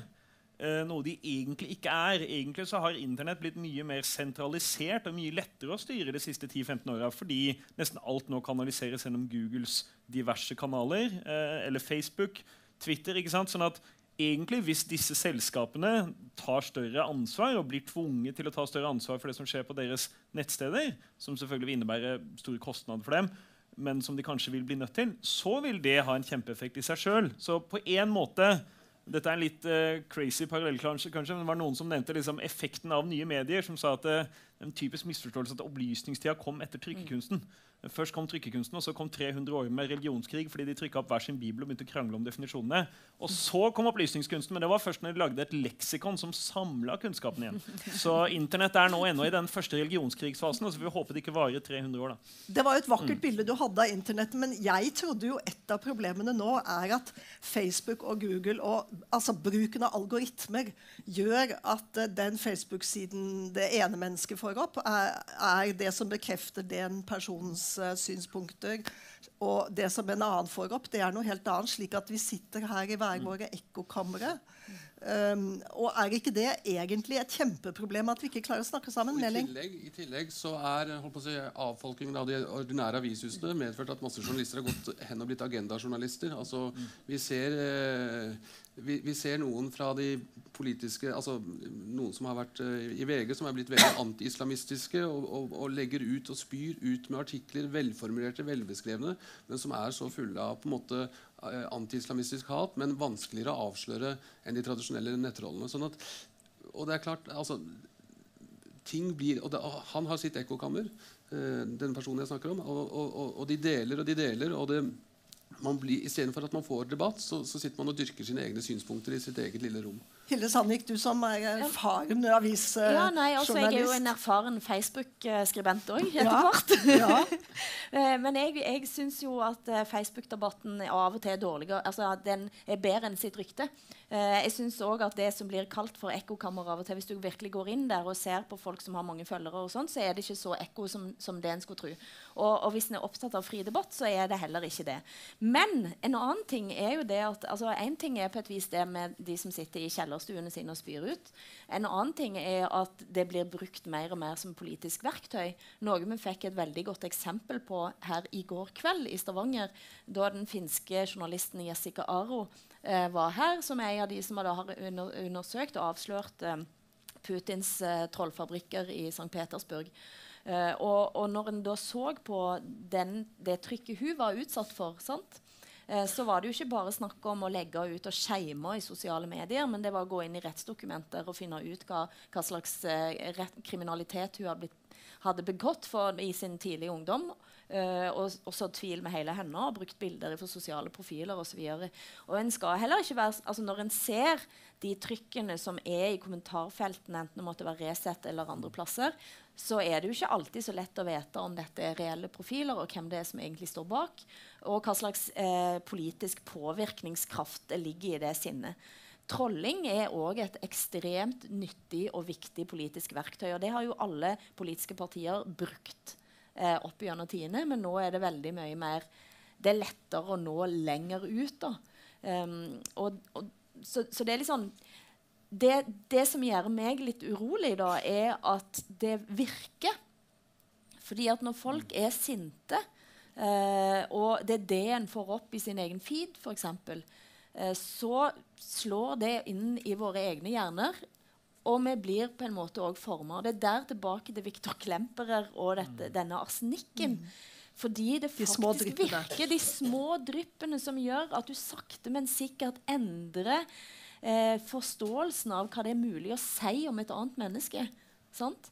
Noe de egentlig ikke er. Egentlig så har internett blitt mye mer sentralisert og mye lettere å styre de siste 10-15 årene, fordi nesten alt nå kanaliseres gjennom Googles diverse kanaler, eller Facebook, Twitter, ikke sant? Sånn at egentlig hvis disse selskapene tar større ansvar og blir tvunget til å ta større ansvar for det som skjer på deres nettsteder, som selvfølgelig vil innebære store kostnader for dem, men som de kanskje vil bli nødt til, så vil det ha en kjempeeffekt i seg selv. Så på en måte, dette er en litt crazy parallell kanskje, men det var noen som nevnte liksom, effekten av nye medier, som sa at en typisk misforståelse at opplysningstida kom etter trykkekunsten. Først kom trykkekunsten, og så kom 300 år med religionskrig fordi de trykket opp hver sin bibel og begynte å krangle om definisjonene. Og så kom opplysningskunsten, men det var først når de lagde et leksikon som samlet kunnskapen igjen. Så internett er nå ennå i den første religionskrigsfasen, og så får vi håpe det ikke varer 300 år. Da. Det var jo et vakkert bilde du hadde av internett, men jeg trodde jo et av problemene nå er at Facebook og Google, og altså bruken av algoritmer, gjør at den Facebook-siden det ene mennesket får opp, er det som bekrefter den personens synspunkter, og det som en annen får opp, det er noe helt annet, slik at vi sitter her i hver våre ekkokamre. Og er ikke det egentlig et kjempeproblem at vi ikke klarer å snakke sammen? I tillegg så er avfolkingen av de ordinære avishusene medført at masse journalister har gått hen og blitt agendajournalister. Altså, vi ser noen fra de politiske, altså noen som har vært i VG, som er blitt veldig anti-islamistiske og legger ut og spyr ut med artikler, velformulerte, velbeskrevne, men som er så fulle av på en måte anti-islamistisk hat, men vanskeligere å avsløre enn de tradisjonelle nettrollene. Sånn at, og det er klart, altså, ting blir, han har sitt ekkokammer, den personen jeg snakker om, og de deler, og det, i stedet for at man får debatt, så sitter man og dyrker sine egne synspunkter i sitt eget lille rom. Hilde Sandvik, du som er erfaren avisjournalist. Jeg er jo en erfaren Facebook-skribent også, etter hvert. Men jeg synes jo at Facebook-debatten av og til er dårligere, altså den er bedre enn sitt rykte. Jeg synes også at det som blir kalt for ekkokammer av og til, hvis du virkelig går inn der og ser på folk som har mange følgere og sånn, så er det ikke så ekko som det en skulle tro. Og hvis en er opptatt av fri debatt, så er det heller ikke det. Men en annen ting er jo det at, altså en ting er på et vis det med de som sitter i kjellerstuene sine og spyr ut. En annen ting er at det blir brukt mer og mer som politisk verktøy. Noe vi fikk et veldig godt eksempel på her i går kveld i Stavanger, da den finske journalisten Jessica Aro var her, som er en av de som har undersøkt og avslørt Putins trollfabrikker i St. Petersburg. Og når en da så på det trykket hun var utsatt for, sant? Så var det jo ikke bare snakk om å legge ut og skjeme i sosiale medier, men det var å gå inn i rettsdokumenter og finne ut hva slags kriminalitet hun hadde begått i sin tidlige ungdom, og så tvil med hele henne og brukt bilder for sosiale profiler og så videre. Og en skal heller ikke være, altså når en ser de trykkene som er i kommentarfeltene, enten det måtte være Resett eller andre plasser, så er det jo ikke alltid så lett å vite om dette er reelle profiler og hvem det er som egentlig står bak, og hva slags politisk påvirkningskraft det ligger i det sinnet. Trolling er også et ekstremt nyttig og viktig politisk verktøy, og det har jo alle politiske partier brukt opp gjennom tidene, men nå er det veldig mye mer, det er lettere å nå lenger ut da. Så det er litt sånn, det som gjør meg litt urolig da, er at det virker, fordi at når folk er sinte, og det er det en får opp i sin egen feed for eksempel, så slår det inn i våre egne hjerner, og vi blir på en måte også formet. Det er der tilbake til Viktor Klemperer og denne arsenikken. Fordi det faktisk virker de små dryppene som gjør at du sakte, men sikkert endrer forståelsen av hva det er mulig å si om et annet menneske. Sant?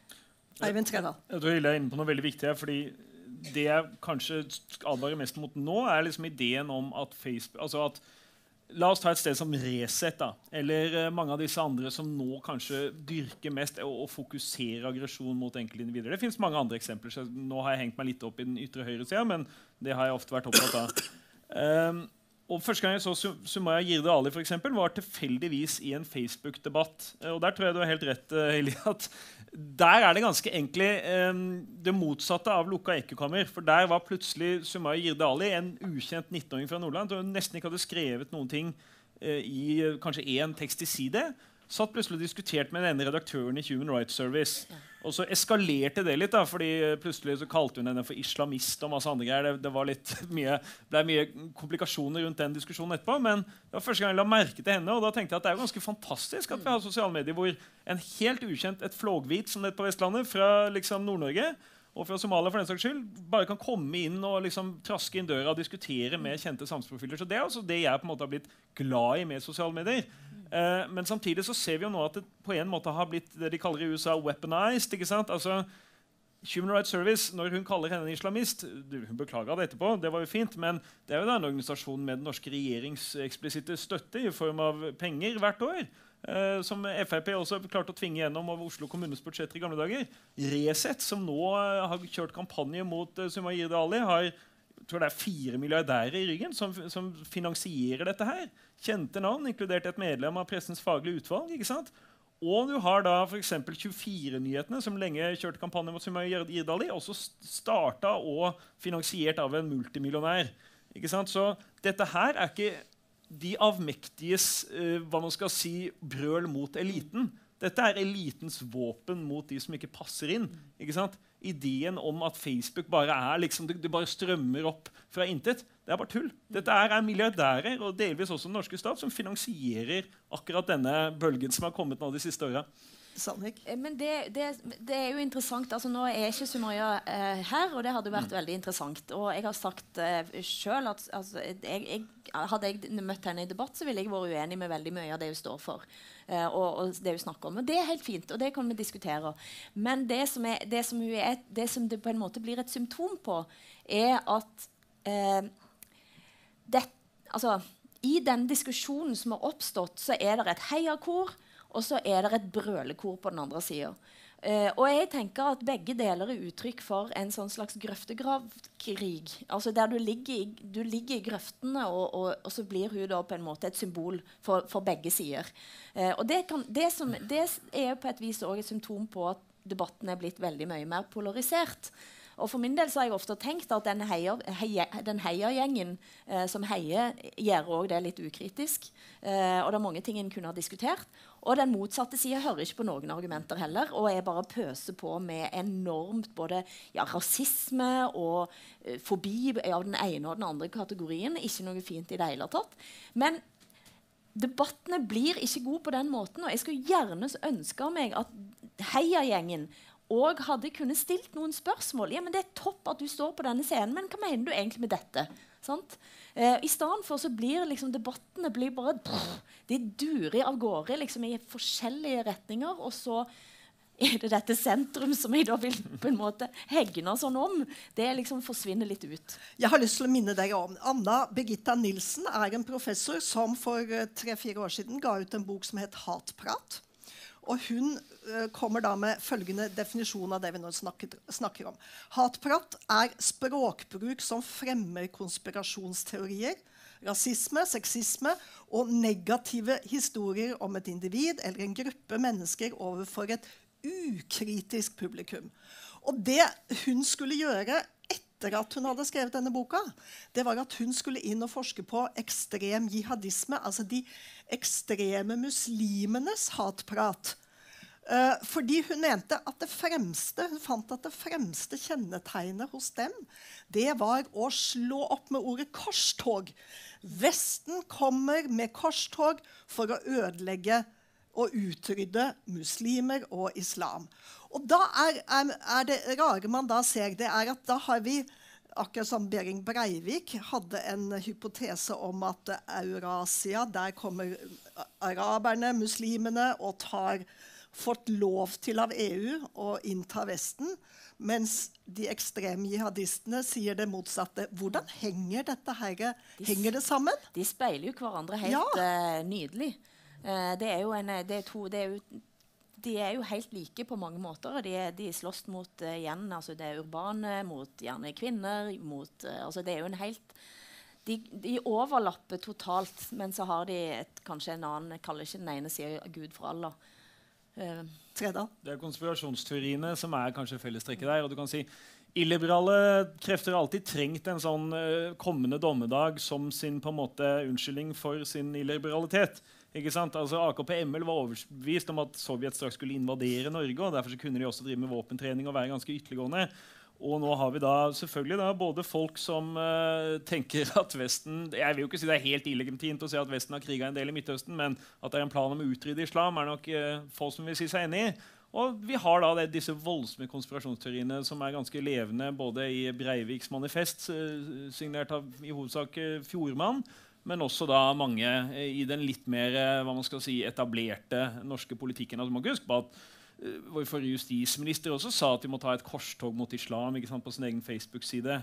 Eivind Trældal. Jeg tror Hilde er inne på noe veldig viktig her, fordi det jeg kanskje advarer mest mot nå, er liksom ideen om at Facebook, altså at la oss ta et sted som Resett, da, eller mange av disse andre som nå kanskje dyrker mest og fokuserer aggresjon mot enkeltindivider. Det finnes mange andre eksempler, så nå har jeg hengt meg litt opp i den ytre høyre siden, men det har jeg ofte vært opptatt av. Og første gang jeg så Sumaya Jirde Ali for eksempel, var tilfeldigvis i en Facebook-debatt. Og der tror jeg du har helt rett, Hilde, at der er det ganske egentlig det motsatte av lukka ekkokammer. For der var plutselig Sumaya Jirde Ali, en ukjent 19-åring fra Nordland, som nesten ikke hadde skrevet noen ting i kanskje en tekst i side, satt plutselig og diskutert med denne redaktøren i Human Rights Service. Og så eskalerte det litt, da, fordi plutselig så kalte hun henne for islamist og masse andre greier. Det var litt mye komplikasjoner rundt den diskusjonen etterpå, men det var første gang jeg la merke til henne, og da tenkte jeg at det er jo ganske fantastisk at vi har sosiale medier hvor en helt ukjent, et flåghvit som det heter på Vestlandet, fra liksom Nord-Norge, og fra Somalia for den saks skyld, bare kan komme inn og liksom traske inn døra og diskutere med kjente samfunnsprofiler. Så det er også det jeg på en måte har blitt glad i med sosiale medier. Men samtidig så ser vi jo nå at det på en måte har blitt det de kaller i USA weaponized, ikke sant? Altså, Human Rights Service, når hun kaller henne en islamist, hun beklager det etterpå, det var jo fint, men det er jo en organisasjon med den norske regjerings eksplisitte støtte i form av penger hvert år, som FrP også klarte å tvinge gjennom over Oslo kommunes budsjetter i gamle dager. Resett, som nå har kjørt kampanje mot Sumaya Jirde Ali, har, jeg tror det er 4 milliardærer i ryggen som finansierer dette her. Kjente navn, inkludert et medlem av pressens faglige utvalg, ikke sant? Og du har da for eksempel 24-nyhetene, som lenge kjørte kampanje mot Sumaya Jirde Ali, også startet og finansiert av en multimillionær. Ikke sant? Så dette her er ikke de avmektiges hva man skal si, brøl mot eliten. Dette er elitens våpen mot de som ikke passer inn. Ikke sant? Ideen om at Facebook bare er liksom, det bare strømmer opp fra intet, det er bare tull. Dette er milliardærer og delvis også den norske stat som finansierer akkurat denne bølgen som har kommet nå de siste årene. Sandvik. Men det er jo interessant. Altså, nå er ikke Sumaya her, og det hadde vært veldig interessant. Og jeg har sagt selv at altså, hadde jeg møtt henne i debatt, så ville jeg vært uenig med veldig mye av det hun står for. Og det hun snakker om. Men det er helt fint, og det kan vi diskutere. Men det som det på en måte blir et symptom på, er at altså, i den diskusjonen som har oppstått, så er det et heiakor, og så er det et brølekor på den andre siden. Og jeg tenker at begge deler er uttrykk for en sånn slags grøftegravkrig. Altså der du ligger i grøftene, og så blir hun da på en måte et symbol for begge sider. Og det er på et vis også et symptom på at debatten er blitt veldig mye mer polarisert. Og for min del så har jeg ofte tenkt at den heiagjengen som heier, gjør også det litt ukritisk. Og det er mange ting en kunne ha diskutert. Og den motsatte siden hører ikke på noen argumenter heller, og er bare pøser på med enormt både rasisme og fobi av den ene og den andre kategorien. Ikke noe fint i det hele tatt. Men debattene blir ikke gode på den måten, og jeg skulle gjerne ønske meg at heiagjengen og hadde kunnet stilt noen spørsmål. Ja, men det er topp at du står på denne scenen, men hva mener du egentlig med dette? Sant? I stedet for så blir liksom debattene bare de durer av gårde liksom, i forskjellige retninger, og så er det dette sentrum som jeg da vil på en måte hegne sånn om. Det liksom forsvinner litt ut. Jeg har lyst til å minne dere om Anna Birgitta Nilsen er en professor som for 3-4 år siden ga ut en bok som het Hatprat. Og hun kommer da med følgende definisjon av det vi nå snakker om. Hatprat er språkbruk som fremmer konspirasjonsteorier, rasisme, sexisme og negative historier om et individ eller en gruppe mennesker overfor et ukritisk publikum. Og det hun skulle gjøre etter at hun hadde skrevet denne boka, det var at hun skulle inn og forske på ekstrem jihadisme, altså de ekstreme muslimenes hatprat. Fordi hun mente at hun fant at det fremste kjennetegnet hos dem, det var å slå opp med ordet korstog. Vesten kommer med korstog for å ødelegge og utrydde muslimer og islam. Og da er det rare man da ser, det er at da har vi akkurat som Behring Breivik hadde en hypotese om at Eurasia, der kommer araberne, muslimene, og fått lov til av EU å innta Vesten, mens de ekstreme jihadistene sier det motsatte. Hvordan henger dette her? Henger det sammen? De speiler jo hverandre helt nydelig. De er jo helt like på mange måter. De slåss mot igjen, altså det urbane, mot gjerne kvinner, altså det er jo en helt... De overlapper totalt, men så har de kanskje en annen, jeg kaller ikke den ene sier Gud for Allah. Tredal. Det er konspirasjonsteoriene som er kanskje fellestrekket der, og du kan si illiberale krefter har alltid trengt en sånn kommende dommedag som sin på en måte unnskyldning for sin illiberalitet. Ikke sant? Altså AKP-ML var overbevist om at Sovjet straks skulle invadere Norge, og derfor så kunne de også drive med våpentrening og være ganske ytterliggående. Og nå har vi da selvfølgelig da både folk som tenker at Vesten... Jeg vil jo ikke si det er helt illegitimt å si at Vesten har kriget en del i Midtøsten, men at det er en plan om å utrydde islam er nok folk som vil si seg enig i. Og vi har da disse voldsomme konspirasjonsteoriene som er ganske levende både i Breiviks manifest, signert av i hovedsak Fjordmann, men også da mange i den litt mer hva man skal si, etablerte norske politikken. Altså man kan huske på at vår forrige justisminister også sa at de må ta et korstog mot islam, ikke sant, på sin egen Facebook-side.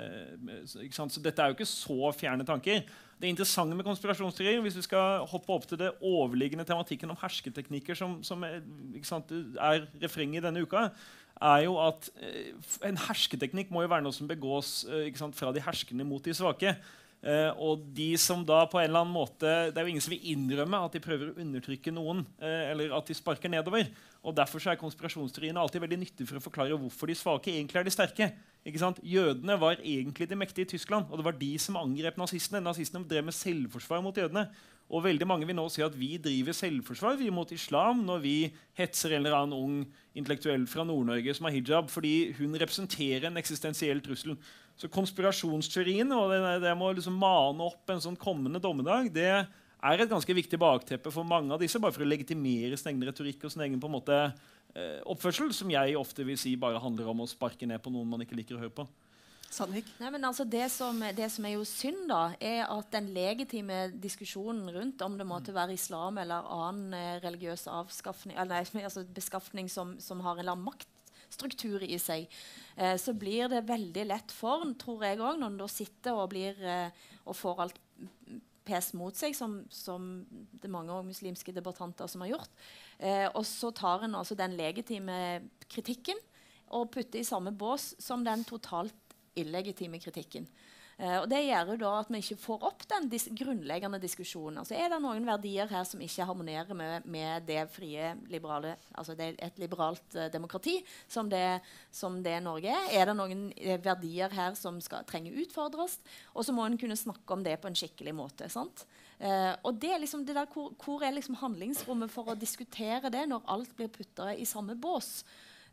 Så dette er jo ikke så fjerne tanker. Det interessante med konspirasjonsteorier, hvis vi skal hoppe opp til det overliggende tematikken om hersketeknikker, som ikke sant, er refrenget i denne uka, er jo at en hersketeknikk må jo være noe som begås ikke sant, fra de herskende mot de svake. Og de som da på en eller annen måte, det er jo ingen som vil innrømme at de prøver å undertrykke noen, eller at de sparker nedover. Og derfor så er konspirasjonsteoriene alltid veldig nyttige for å forklare hvorfor de svake egentlig er de sterke. Ikke sant? Jødene var egentlig de mektige i Tyskland, og det var de som angrep nazistene. Nazistene drev med selvforsvar mot jødene. Og veldig mange vil nå si at vi driver selvforsvar mot islam når vi hetser en eller annen ung intellektuell fra Nord-Norge som har hijab, fordi hun representerer en eksistensiell trussel. Så konspirasjonsteorien og det må liksom mane opp en sånn kommende dommedag, det er et ganske viktig bakteppe for mange av disse, bare for å legitimere sin egen retorikk og sin egen på en måte, oppførsel, som jeg ofte vil si bare handler om å sparke ned på noen man ikke liker å høre på. Sandvik? Nei, men altså det som er jo synd da, er at den legitime diskusjonen rundt om det måtte være islam eller annen religiøs beskaffning som har en eller annen maktstruktur i seg, så blir det veldig lett for, tror jeg også, når en da sitter og får alt pes mot seg, som det er mange muslimske debattanter som har gjort, og så tar en altså den legitime kritikken og putter i samme bås som den totalt illegitime kritikken. Og det gjør jo da at vi ikke får opp den grunnleggende diskusjonen. Altså, er det noen verdier her som ikke harmonerer med det frie, liberale, altså det et liberalt demokrati som det Norge er? Er det noen verdier her som trenger utfordres? Og så må en kunne snakke om det på en skikkelig måte, sant? Og det er liksom det der, hvor er liksom handlingsrommet for å diskutere det når alt blir puttet i samme bås?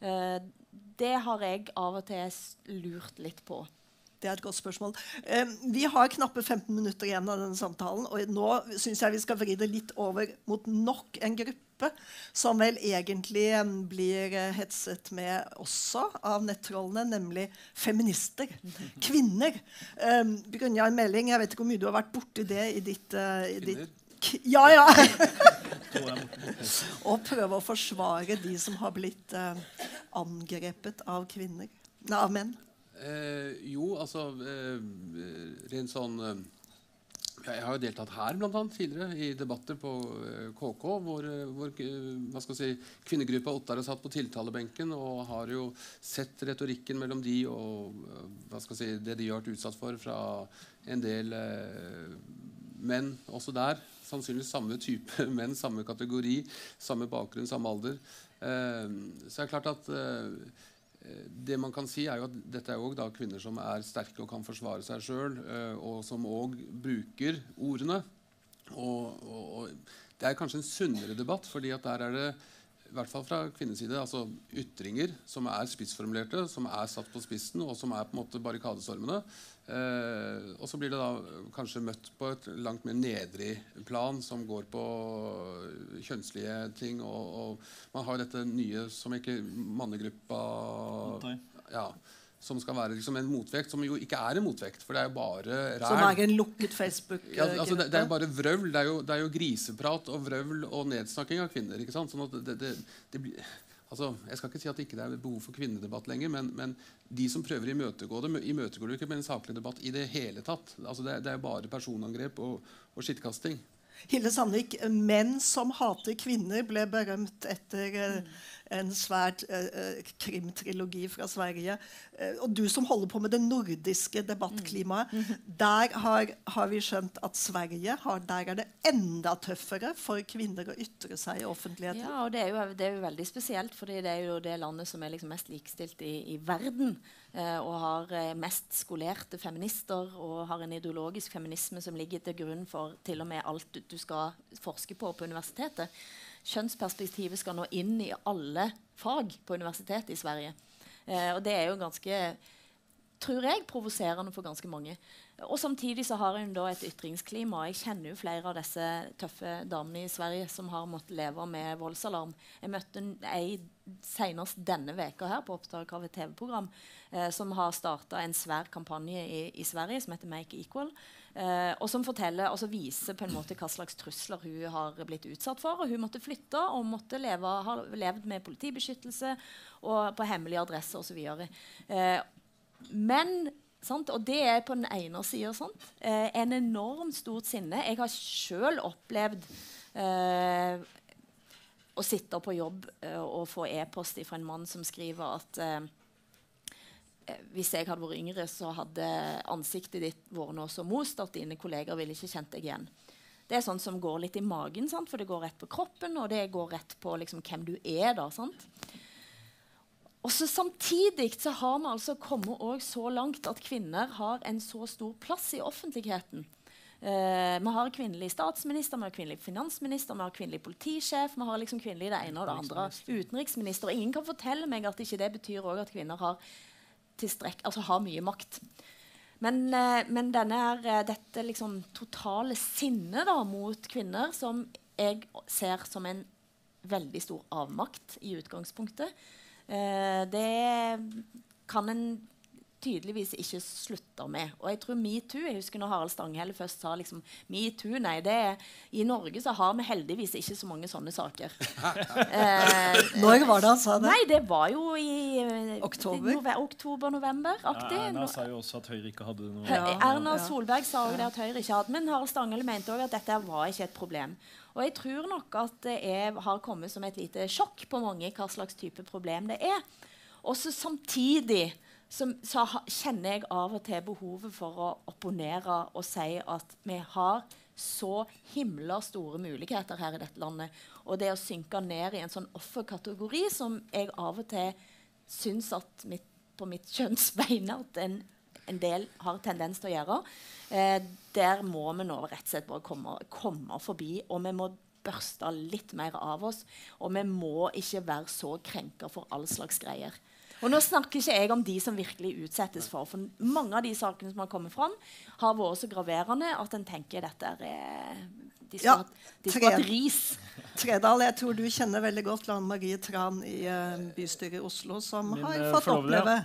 Det har jeg av og til lurt litt på. Det er et godt spørsmål. Vi har knappe 15 minutter igjen av denne samtalen, og nå synes jeg vi skal vri det litt over mot nok en gruppe som vel egentlig blir hetset med også av nettrollene, nemlig feminister. Kvinner. Brynjar Meling, jeg vet ikke hvor mye du har vært borti det i ditt... Ja. Og prøve å forsvare de som har blitt angrepet av kvinner. Nei, av menn. Jo, altså rent sånn jeg har jo deltatt her blant annet tidligere i debatter på KK hvor hva skal jeg si, kvinnegruppa Ottar har satt på tiltalebenken og har jo sett retorikken mellom de og hva skal jeg si, det de har vært utsatt for fra en del menn også der, sannsynligvis samme type menn, samme kategori, samme bakgrunn, samme alder. Så det klart at det man kan si er jo at dette er jo da kvinner som er sterke og kan forsvare seg selv, og som også bruker ordene. Og det er kanskje en sunnere debatt, fordi at der er det, i hvert fall fra kvinneside, altså ytringer som er spissformulerte, som er satt på spissen, og som er på en måte barrikadestormene. Og så blir det da kanskje møtt på et langt mer nedrig plan som går på kjønnslige ting, og man har dette nye som ikke mannegruppa ja, som skal være liksom en motvekt, som jo ikke en motvekt, for det jo bare ræl. Som en lukket Facebook-gruppe. Ja, altså det jo bare vrøvl, det jo griseprat og vrøvl og nedsnakking av kvinner, ikke sant? Sånn at det blir... Altså, jeg skal ikke si at det ikke behov for kvinnedebatt lenger, men de som prøver å imøtegå det jo ikke med en saklig debatt i det hele tatt. Altså, det jo bare personangrep og skittkasting. Hilde Sandvik, menn som hater kvinner ble berømt etter en svært krimtrilogi fra Sverige. Og du som holder på med det nordiske debattklimaet, der har vi skjønt at Sverige der det enda tøffere for kvinner å ytre seg i offentligheten. Ja, og det jo veldig spesielt, fordi det jo det landet som liksom mest likestilt i verden, og har mest skolerte feminister, og har en ideologisk feminisme som ligger til grunn for til og med alt du skal forske på universitetet. Kjønnsperspektivet skal nå inn i alle fag på universitetet i Sverige. Og det jo ganske, tror jeg, provoserende for ganske mange. Og samtidig så har hun da et ytringsklima. Jeg kjenner jo flere av disse tøffe damene i Sverige som har måttet leve med voldsalarm. Jeg møtte senest denne veka her på opptak av et TV-program som har startet en svær kampanje i Sverige som heter Make Equal. Og som forteller, altså viser på en måte hva slags trusler hun har blitt utsatt for, og hun måtte flytte og måtte ha levd med politibeskyttelse og på hemmelige adresser og så videre. Men, sant, og det på den ene siden, sant, en enormt stort sinne. Jeg har selv opplevd å sitte på jobb og få e-post fra en mann som skriver at hvis jeg hadde vært yngre, så hadde ansiktet ditt vært nå så most at dine kolleger ville ikke kjent deg igjen. Det sånn som går litt i magen, sant? For det går rett på kroppen, og det går rett på liksom, hvem du da. Sant? Og så samtidig så har vi altså kommet også så langt at kvinner har en så stor plass i offentligheten. Vi har kvinnelig statsminister, vi har kvinnelig finansminister, vi har kvinnelig politisjef, vi har liksom kvinnelig det ene og det andre. Utenriksminister. Ingen kan fortelle meg at ikke det betyr også at kvinner har har mye makt. Men dette liksom totale sinne da, mot kvinner, som jeg ser som en veldig stor avmakt i utgangspunktet, det kan en tydeligvis ikke slutte med. Og jeg tror MeToo, jeg husker når Harald Stanghelle først sa liksom, MeToo, nei, i Norge så har vi heldigvis ikke så mange sånne saker. Når var det han sa det? Nei, det var jo i oktober-november. Erna sa jo også at Høyre ikke hadde noe. Erna Solberg sa jo det at Høyre ikke hadde, men Harald Stanghelle mente også at dette var ikke et problem. Og jeg tror nok at det har kommet som et lite sjokk på mange hva slags type problem det Og så samtidig så kjenner jeg av og til behovet for å opponere og si at vi har så himla store muligheter her i dette landet. Og det å synke ned i en sånn offerkategori som jeg av og til syns at på mitt kjønnsvegne at en del har tendens til å gjøre, der må vi nå rett og slett bare komme forbi, og vi må børste litt mer av oss, og vi må ikke være så krenket for all slags greier. Og nå snakker ikke jeg om de som virkelig utsettes for mange av de sakene som har kommet fram, har vært så graverende at en tenker dette de skal ha et ris. Tredal, jeg tror du kjenner veldig godt Lan Marie Tran i bystyret i Oslo, som har fått oppleve.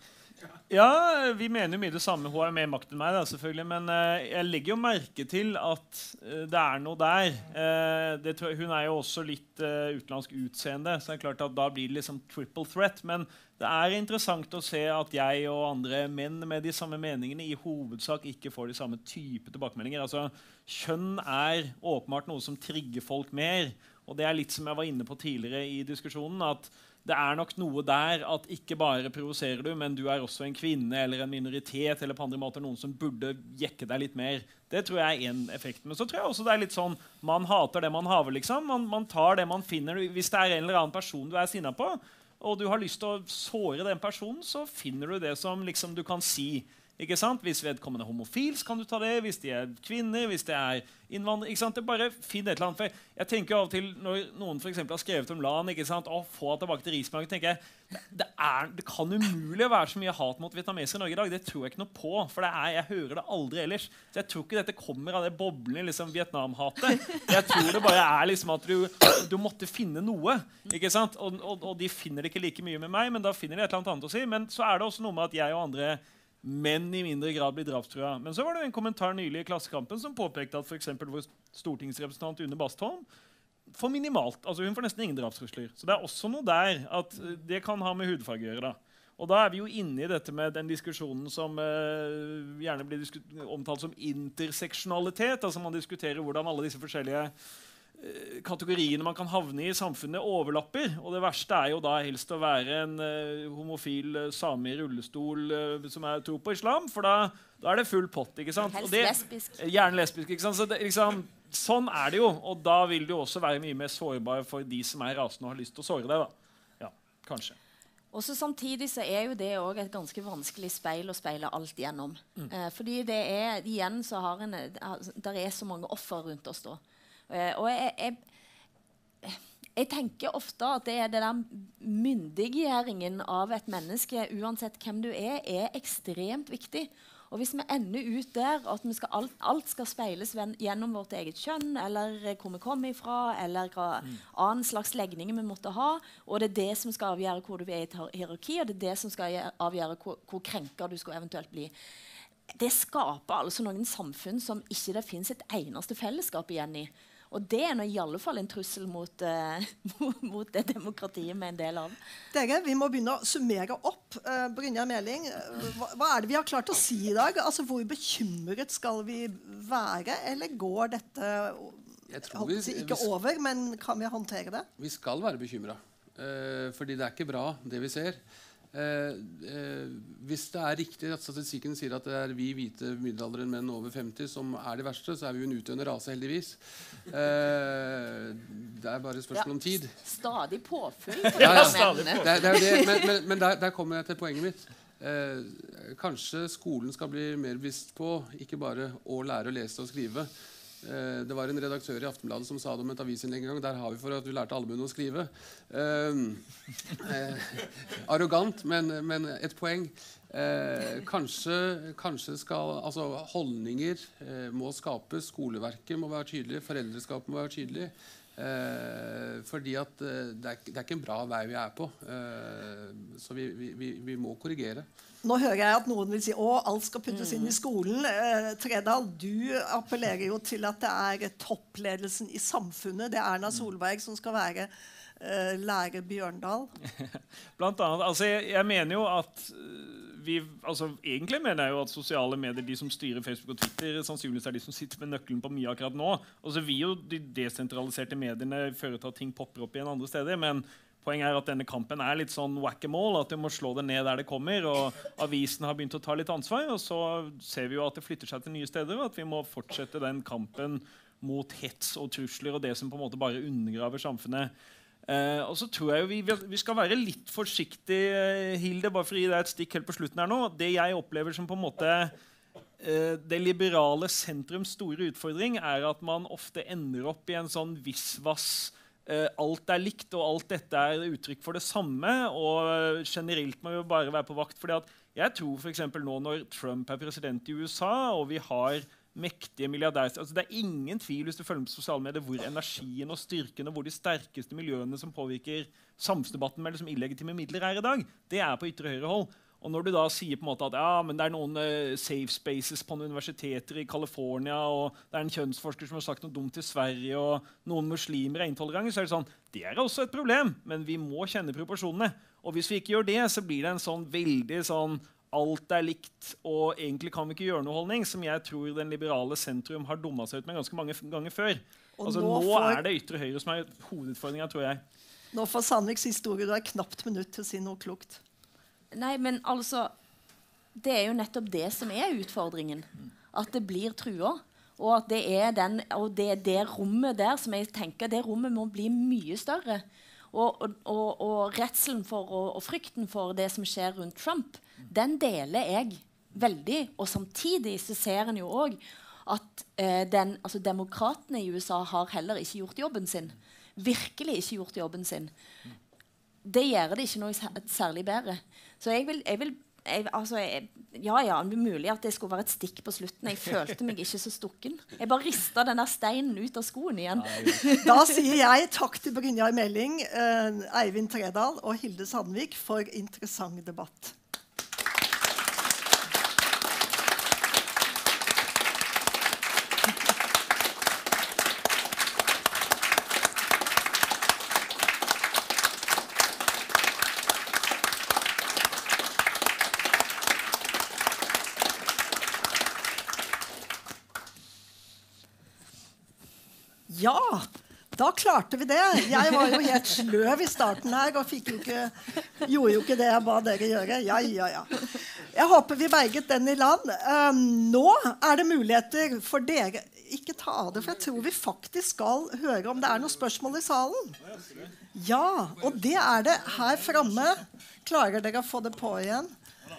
Ja, vi mener jo mye det samme. Hun har mer makt enn meg, da, selvfølgelig. Men jeg legger jo merke til at det noe der. Hun jo også litt utenlandsk utseende, så det klart at da blir det liksom triple threat. Men det interessant å se at jeg og andre menn med de samme meningene i hovedsak ikke får de samme type tilbakemeldinger. Altså, kjønn åpenbart noe som trigger folk mer. Og det litt som jeg var inne på tidligere i diskusjonen, at det nok noe der at ikke bare provoserer du, men du også en kvinne eller en minoritet eller på andre måter noen som burde jekke deg litt mer. Det tror jeg en effekt. Men så tror jeg også det litt sånn, man hater det man haver, liksom. Man tar det man finner. Hvis det en eller annen person du sinnet på, og du har lyst til å såre den personen, så finner du det som liksom, du kan si Ikke sant? Hvis vedkommende er homofil, så kan du ta det. Hvis de er kvinner, hvis det er innvandrere. Ikke sant? Det bare finn et eller annet. For jeg tenker av og til, når noen for eksempel har skrevet om LAN, ikke sant? Og få tilbake til rismarken, tenker jeg, det kan umulig være så mye hat mot vietnamesere i Norge i dag. Det tror jeg ikke noe på, for jeg hører det aldri ellers. Så jeg tror ikke dette kommer av det boblende liksom, Vietnam-hatet. Jeg tror det bare er liksom at du måtte finne noe, ikke sant? Og de finner det ikke like mye med meg, men da finner de et eller annet å si. Men så er det også noe med at jeg og andre menn i mindre grad blir drapstrua. Men så var det en kommentar nylig i Klassekampen som påpekte at for eksempel vår stortingsrepresentant Une Bastholm får minimalt, altså hun får nesten ingen drapstrusler. Så det er også noe der at det kan ha med hudfarge å gjøre da. Og da er vi jo inne i dette med den diskusjonen som gjerne blir omtalt som interseksjonalitet, altså man diskuterer hvordan alle disse forskjellige kategoriene man kan havne i samfunnet overlapper, og det verste er jo da helst å være en homofil same i rullestol som tror på islam, for da er det full pott, ikke sant? Helst lesbisk. Gjerne lesbisk, ikke sant? Så det, liksom, sånn er det jo, og da vil det jo også være mye mer sårbar for de som er rasende og har lyst til å såre deg da. Ja, kanskje. Og så samtidig så er jo det også et ganske vanskelig speil å speile alt gjennom. Fordi det er, igjen så har der er så mange offer rundt oss da. Og jeg tenker ofte at det der myndiggjøringen av et menneske, uansett hvem du er ekstremt viktig. Og hvis vi ender ut der at alt skal speiles gjennom vårt eget kjønn, eller hvor vi kommer ifra, eller hva annen slags legning vi måtte ha, og det er det som skal avgjøre hvor du er i et hierarki, og det er det som skal avgjøre hvor krenker du skal eventuelt bli. Det skaper altså noen samfunn som ikke det finnes et eneste fellesskap igjen i. Og det er i alle fall en trussel mot det demokratiet med en del av. Dere, vi må begynne å summere opp. Brynja Meling, hva er det vi har klart å si i dag? Altså, hvor bekymret skal vi være, eller går dette ikke over, men kan vi håndtere det? Vi skal være bekymret, fordi det er ikke bra, det vi ser. Hvis det er riktig at statistikken sier at det er vi hvite middelaldrende menn over 50 som er det verste, så er vi jo en utdøende rase heldigvis. Det er bare et spørsmål om tid. Stadig påfyll. Men der kommer jeg til poenget mitt. Kanskje skolen skal bli mer bevisst på ikke bare å lære å lese og skrive. Det var en redaktør i Aftenbladet som sa det om et avisinnlegg en gang. Der har vi for at du lærte allmuen å skrive. Arrogant, men et poeng. Kanskje skal, altså holdninger må skapes, skoleverket må være tydelig, foreldreskapet må være tydelig. Fordi at det er ikke en bra vei vi er på. Så vi må korrigere. Nå hører jeg at noen vil si alt skal puttes inn i skolen. Tredal, du appellerer jo til at det er toppledelsen i samfunnet. Det er Erna Solberg som skal være lærer Bjørndal. Blant annet, altså jeg mener jo at egentlig mener jeg jo at sosiale medier, de som styrer Facebook og Twitter, sannsynligvis er de som sitter med nøkkelen på mye akkurat nå. Altså vi jo de desentraliserte mediene fører til at ting popper opp igjen andre steder, men poenget er at denne kampen er litt sånn whack-a-mole, at du må slå det ned der det kommer, og avisen har begynt å ta litt ansvar, og så ser vi jo at det flytter seg til nye steder, og at vi må fortsette den kampen mot hets og trusler og det som på en måte bare undergraver samfunnet. Og så tror jeg jo vi skal være litt forsiktige, Hilde, bare for å gi deg et stikk helt på slutten her nå. Det jeg opplever som på en måte det liberale sentrums store utfordring er at man ofte ender opp i en sånn visvass. Alt er likt, og alt dette er uttrykk for det samme, og generelt må vi bare være på vakt. Fordi at jeg tror for eksempel nå når Trump er president i USA, og vi har mektige milliardærer, altså det er ingen tvil hvis du følger med på sosiale medier hvor energien og styrken og hvor de sterkeste miljøene som påvirker samfunnsdebatten med liksom illegitime midler er i dag, det er på ytre høyre hold. Og når du da sier på en måte at men det er noen safe spaces på noen universiteter i California, og det er en kjønnsforsker som har sagt noe dumt til Sverige, og noen muslimer er intolerante, så er det sånn, det er også et problem, men vi må kjenne proporsjonene. Og hvis vi ikke gjør det, så blir det en sånn veldig sånn alt er likt, og egentlig kan vi ikke gjøre noe holdning, som jeg tror den liberale sentrum har dummet seg ut med ganske mange ganger før. Altså nå er det ytre høyre som er hovedutfordringen, tror jeg. Nå får Sandviks historie, du har knapt minutt til å si noe klokt. Nei, men altså, det er jo nettopp det som er utfordringen. At det blir trua. Og at det er det rommet der som jeg tenker, det rommet må bli mye større. Og redselen for og frykten for det som skjer rundt Trump, den deler jeg veldig, og samtidig så ser en jo også at demokratene i USA har heller ikke gjort jobben sin. Virkelig ikke gjort jobben sin. Det gjør det ikke noe særlig bedre. Så det er mulig at det skulle være et stikk på slutten. Jeg følte meg ikke så stukken. Jeg bare ristet denne steinen ut av skoen igjen. Da sier jeg takk til Brynjar Meling, Eivind Tredal og Hilde Sandvik for interessant debatt. Ja, da klarte vi det. Jeg var jo helt sløv i starten her og gjorde jo ikke det jeg ba dere gjøre. Ja. Jeg håper vi berget den i land. Nå er det muligheter for dere. Ikke ta av det, for jeg tror vi faktisk skal høre om det er noen spørsmål i salen. Ja, og det er det her fremme. Klarer dere å få det på igjen?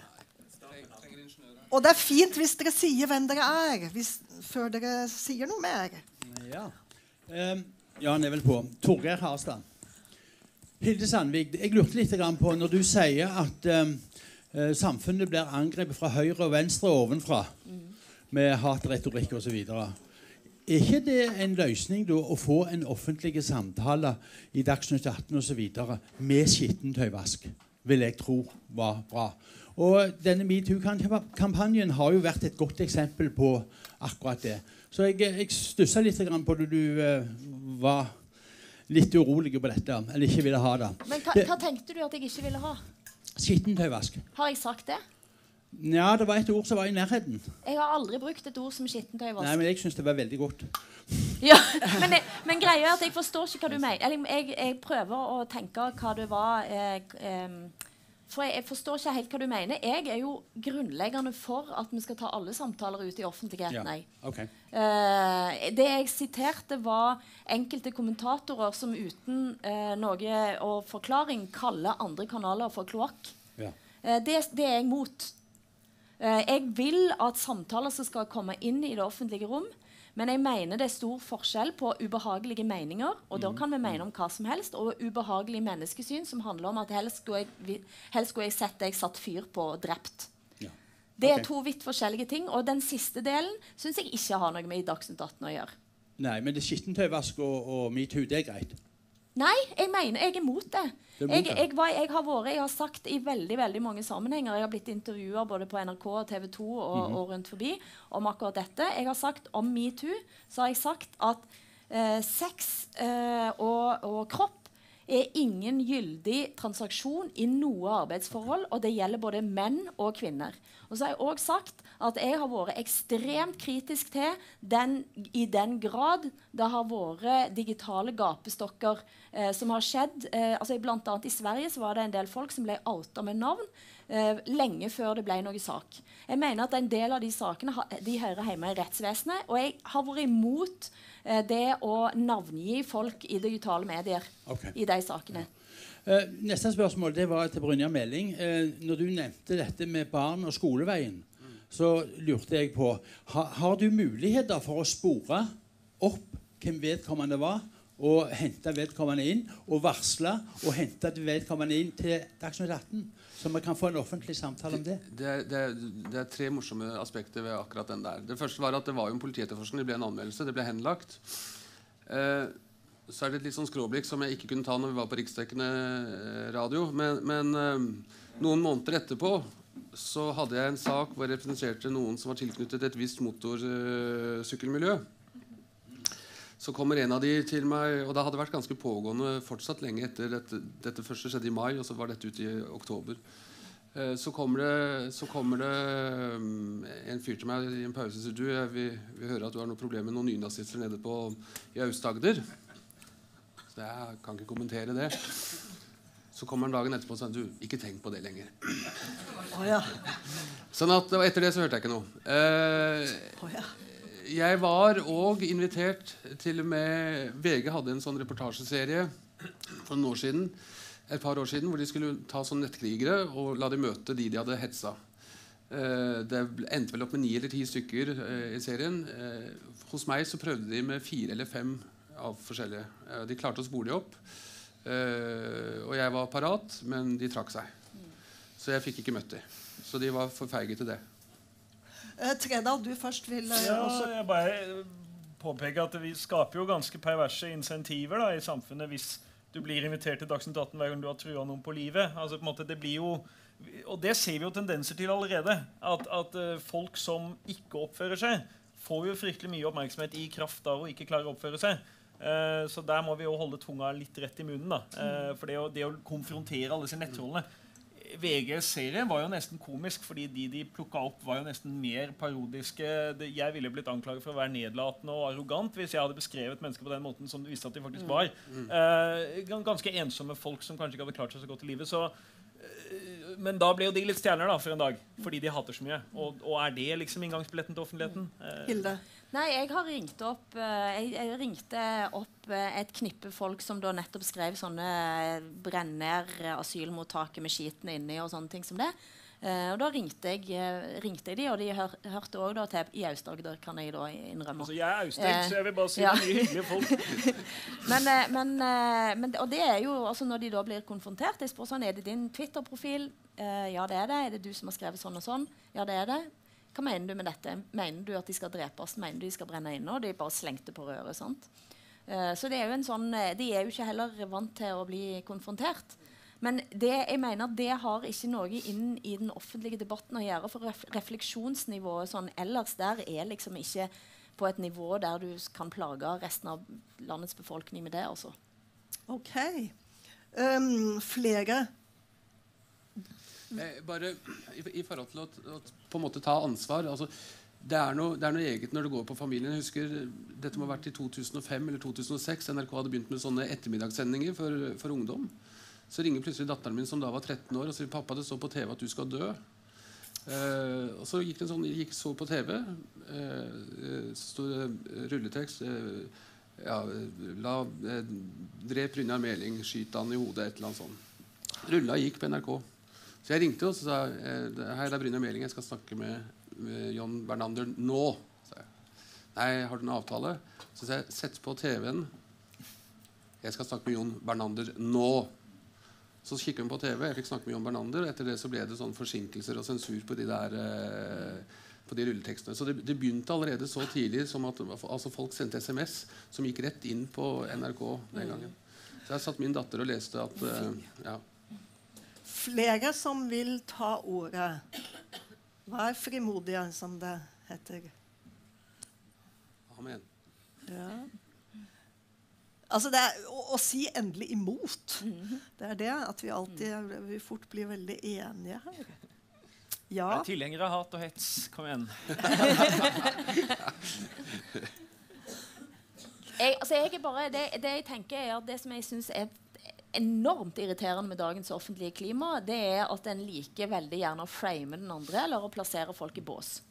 Og det er fint hvis dere sier hvem dere er, før dere sier noe mer. Ja. Jan er vel på. Torgeir Harstad. Hilde Sandvik, jeg lurte litt på når du sier at samfunnet blir angrepet fra høyre og venstre og ovenfra med hatretorikk og så videre. Er ikke det en løsning da, å få en offentlig samtale i Dagsnytt 18 og så videre med skittentøyvask? Vil jeg tro var bra. Og denne MeToo-kampanjen har jo vært et godt eksempel på akkurat det. Så jeg stusset litt på det du var litt urolig på dette, eller ikke ville ha det. Men hva tenkte du at jeg ikke ville ha? Skittentøyvask. Har jeg sagt det? Ja, det var et ord som var i nærheten. Jeg har aldri brukt et ord som skittentøyvask. Nei, men jeg synes det var veldig godt. Ja, men greia er at jeg forstår ikke hva du mener. Eller jeg prøver å tenke hva det var... For jeg forstår ikke helt hva du mener. Jeg er jo grunnleggende for at vi skal ta alle samtaler ut i offentligheten. Ja. Okay. Det jeg siterte var enkelte kommentatorer som uten noe forklaring kaller andre kanaler for kloakk. Ja. Det er jeg mot. Jeg vil at samtaler som skal komme inn i det offentlige rom, men jeg mener det er stor forskjell på ubehagelige meninger, og da kan vi mene om hva som helst, og ubehagelig menneskesyn som handler om at helst skulle jeg sett det jeg satt fyr på og drept. Ja. Okay. Det er to vidt forskjellige ting, og den siste delen synes jeg ikke har noe med i Dagsnytt 18 å gjøre. Nei, men det skittentøyvask og MeToo, det er greit? Nei, jeg mener, jeg er mot det. Jeg har sagt i veldig, veldig mange sammenhenger, jeg har blitt intervjuet både på NRK og TV 2 og rundt forbi om akkurat dette. Jeg har sagt om MeToo, så har jeg sagt at sex og kropp er ingen gyldig transaksjon i noe arbeidsforhold, og det gjelder både menn og kvinner. Og så har jeg også sagt at jeg har vært ekstremt kritisk til i den grad det har vært digitale gapestokker som har skjedd. Blant annet i Sverige så var det en del folk som ble outa med navn lenge før det ble noe sak. Jeg mener at en del av de sakene de hører hjemme i rettsvesenet, og jeg har vært imot det å navngi folk i digitale medier i de sakene. Neste spørsmål det var til Brynjar Meling. Når du nevnte dette med barn og skoleveien, så lurte jeg på, har du muligheter for å spore opp hvem vedkommende var, og hente vedkommende inn, og varsle og hente vedkommende inn til Dagsnytt 18, så vi kan få en offentlig samtale om det? Det er tre morsomme aspekter ved akkurat den der. Det første var at det var jo en politietterforskning, det ble en anmeldelse, det ble henlagt. Så er det et litt sånn skråblikk som jeg ikke kunne ta når vi var på riksdekkende radio, men noen måneder etterpå så hadde jeg en sak hvor jeg representerte noen som var tilknyttet et visst motorsykkelmiljø. Så kommer en av de til meg, og det hadde vært ganske pågående fortsatt lenge etter dette første skjedde i mai, og så var dette ute i oktober. Så kommer det en fyr til meg i en pause og sier, jeg vil høre at du har noe problem med noen nynazister nede i Aust-Agder. Så jeg kan ikke kommentere det. Så kommer han dagen etterpå og sier, du, ikke tenk på det lenger. Ja. Sånn at etter det så hørte jeg ikke noe. Ja. Jeg var også invitert, til og med VG hadde en sånn reportasjeserie for et par år siden, hvor de skulle ta sånne nettkrigere og la dem møte de hadde hetsa. Det endte vel opp med 9 eller 10 stykker i serien. Hos meg så prøvde de med 4 eller 5 av forskjellige. De klarte å spole de opp. Og jeg var parat, men de trakk seg. Så jeg fikk ikke møtt de. Så de var for feige til det. Tredal, du først vil også... Jeg bare påpeker at vi skaper jo ganske perverse insentiver da, i samfunnet hvis du blir invitert til Dagsnytt 18 hver gang du har trua noen på livet. Altså, på en måte, det blir jo, og det ser vi jo tendenser til allerede. At folk som ikke oppfører seg, får jo fryktelig mye oppmerksomhet i kraft av å ikke klare å oppføre seg. Så der må vi jo holde tunga litt rett i munnen. Da. For det å konfrontere alle disse nettrollene. VGs serie var jo nesten komisk, fordi de plukket opp var jo nesten mer parodiske. Jeg ville blitt anklaget for å være nedlatende og arrogant hvis jeg hadde beskrevet mennesker på den måten som du visste at de faktisk var. Ganske ensomme folk som kanskje ikke hadde klart seg så godt i livet. Men da ble jo de litt stjerner da, for en dag, fordi de hater så mye. Og er det liksom inngangsbilletten til offentligheten? Hilde? Nei, jeg har ringt opp jeg ringte opp et knippe folk som da nettopp skrev sånne brenner asylmottaket med skiten inni og sånne ting som det. Og da ringte jeg de, og de hørte også da til i Aust-Agder, kan jeg da innrømme. Altså, jeg er Aust-Agder, så jeg vil bare si det er mye hyggelige folk. men og det er jo, altså når de da blir konfrontert, jeg spør sånn, er det din Twitter-profil? Ja, det er det. Er det du som har skrevet sånn og sånn? Ja, det er det. Hva mener du med dette? Mener du at de skal drepes? Mener du de skal brenne inne? Og de bare slengte på røret, sant? Så det er jo en sånn, de er jo ikke heller vant til å bli konfrontert. Men jeg mener det har ikke noe inn i den offentlige debatten å gjøre, for refleksjonsnivået sånn ellers der er liksom ikke på et nivå der du kan plage resten av landets befolkning med det, altså. Ok. Flere... Bare i forhold til å på en måte ta ansvar, altså, det er noe eget når det går på familien. Jeg husker, dette må ha vært i 2005 eller 2006. NRK hadde begynt med sånne ettermiddagssendinger for ungdom. Så ringer plutselig datteren min som da var 13 år og sier, pappa, det står på TV at du skal dø. Og så så på TV, stod rulletekst, drep Brynjar Meling, skyt han i hodet, et eller annet sånt. Rulla gikk på NRK. Så jeg ringte og sa, hei, det er Brynjar Meling, jeg skal snakke med John Bernander nå. Så jeg, nei, har du en avtale? Så sa jeg, sett på TV-en, jeg skal snakke med John Bernander nå. Så kikket hun på TV, jeg fikk snakke med John Bernander, og etter det så ble det sånn forsinkelser og sensur på de rulletekstene. Så det begynte allerede så tidlig som at altså folk sendte SMS som gikk rett inn på NRK den gangen. Så jeg satt min datter og leste at ja. Flere som vil ta ordet. Vær frimodige, som det heter. Amen. Ja. Altså det er å si endelig imot. Det er det at vi alltid vi fort blir veldig enige her. Ja. Jeg er tilhenger av hat og hets. Kom igjen. Det jeg tenker er at det som jeg synes er enormt irriterende med dagens offentlige klima, det er at en liker veldig gjerne å frame den andre eller å plassere folk i bås.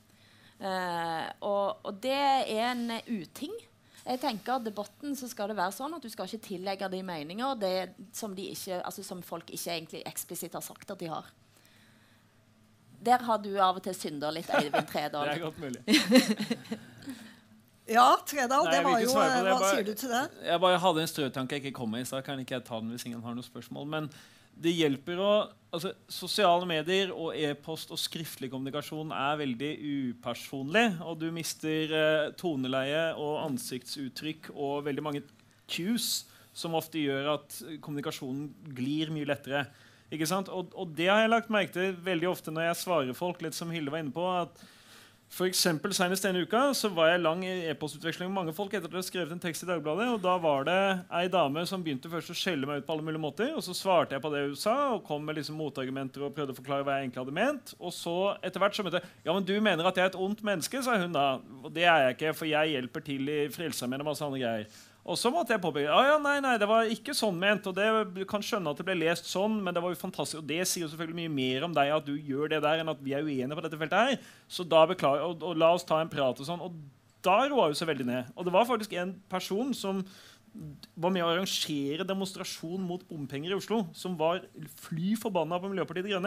Og det er en uting. Jeg tenker at debatten så skal det være sånn at du skal ikke tillegge de meninger som folk ikke egentlig eksplisitt har sagt at de har. Der har du av og til synder litt, Eivind Tredal. Det er godt mulig. Ja, Tredal, det var jo... Hva sier du til det? Jeg bare hadde en strøtanke jeg ikke kom med, så kan ikke jeg ta den hvis ingen har noen spørsmål. Men det hjelper å... Altså, sosiale medier og e-post og skriftlig kommunikasjon er veldig upersonlig, og du mister toneleie og ansiktsuttrykk og veldig mange cues som ofte gjør at kommunikasjonen glir mye lettere. Ikke sant? Og det har jeg lagt merke til veldig ofte når jeg svarer folk, litt som Hilde var inne på, at for eksempel, senest denne uka så var jeg lang i e-postutveksling med mange folk etter at jeg hadde skrevet en tekst i Dagbladet, og da var det en dame som begynte først å skjelle meg ut på alle mulige måter, og så svarte jeg på det hun sa, og kom med liksom motargumenter og prøvde å forklare hva jeg egentlig hadde ment, og så etter hvert så mente jeg, ja, men du mener at jeg er et ondt menneske, sa hun da, og det er jeg ikke, for jeg hjelper til i Frelsesarmeen og masse andre greier. Og så måtte jeg påpeke, nei, det var ikke sånn ment, og du kan skjønne at det ble lest sånn, men det var jo fantastisk, og det sier jo selvfølgelig mye mer om deg at du gjør det der, enn at vi er uenige på dette feltet her. Så da beklager, og la oss ta en prat og sånn, og da roet hun seg veldig ned. Og det var faktisk en person som var med å arrangere demonstrasjon mot bompenger i Oslo, som var fly forbannet på Miljøpartiet De Grønne.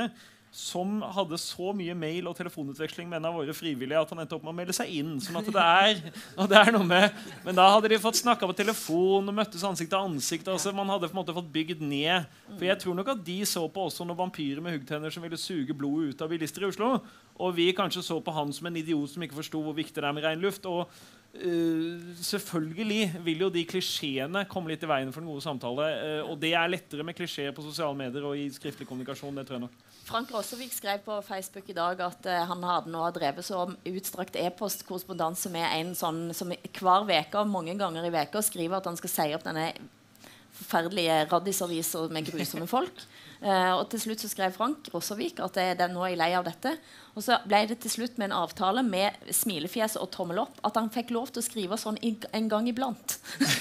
som hadde så mye mail- og telefonutveksling med en av våre frivillige at han endte opp med å melde seg inn. Sånn at det er noe med, men da hadde de fått snakket på telefon og møttes ansikt til ansikt. Altså man hadde på en måte fått bygd ned. For jeg tror nok at de så på oss som noen vampyrer med huggtenner som ville suge blodet ut av bilister i Oslo. Og vi kanskje så på han som en idiot som ikke forstod hvor viktig det er med ren luft. Og selvfølgelig vil jo de klisjeene komme litt i veien for en god samtale. Og det er lettere med klisjeer på sosiale medier og i skriftlig kommunikasjon, det tror jeg nok. Frank Rossevik skrev på Facebook i dag at han hadde nå drevet så utstrakt e-postkorrespondanse med en sånn som hver veke, mange ganger i veka, skriver at han skal si opp denne forferdelige raddisaviser med grusomme folk. Og til slutt så skrev Frank Rossevik at nå er jeg lei av dette. Og så ble det til slutt med en avtale med smilefjes og tommel opp at han fikk lov til å skrive sånn en gang iblant.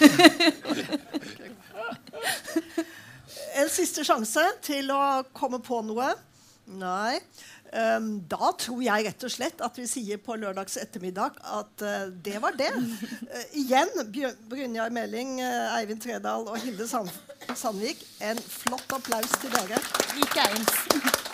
En siste sjanse til å komme på noe. Nei. Da tror jeg rett og slett at vi sier på lørdags ettermiddag at det var det. Igjen, Brynjar Meling, Eivind Tredal og Hilde Sandvik, en flott applaus til dere. Like eins.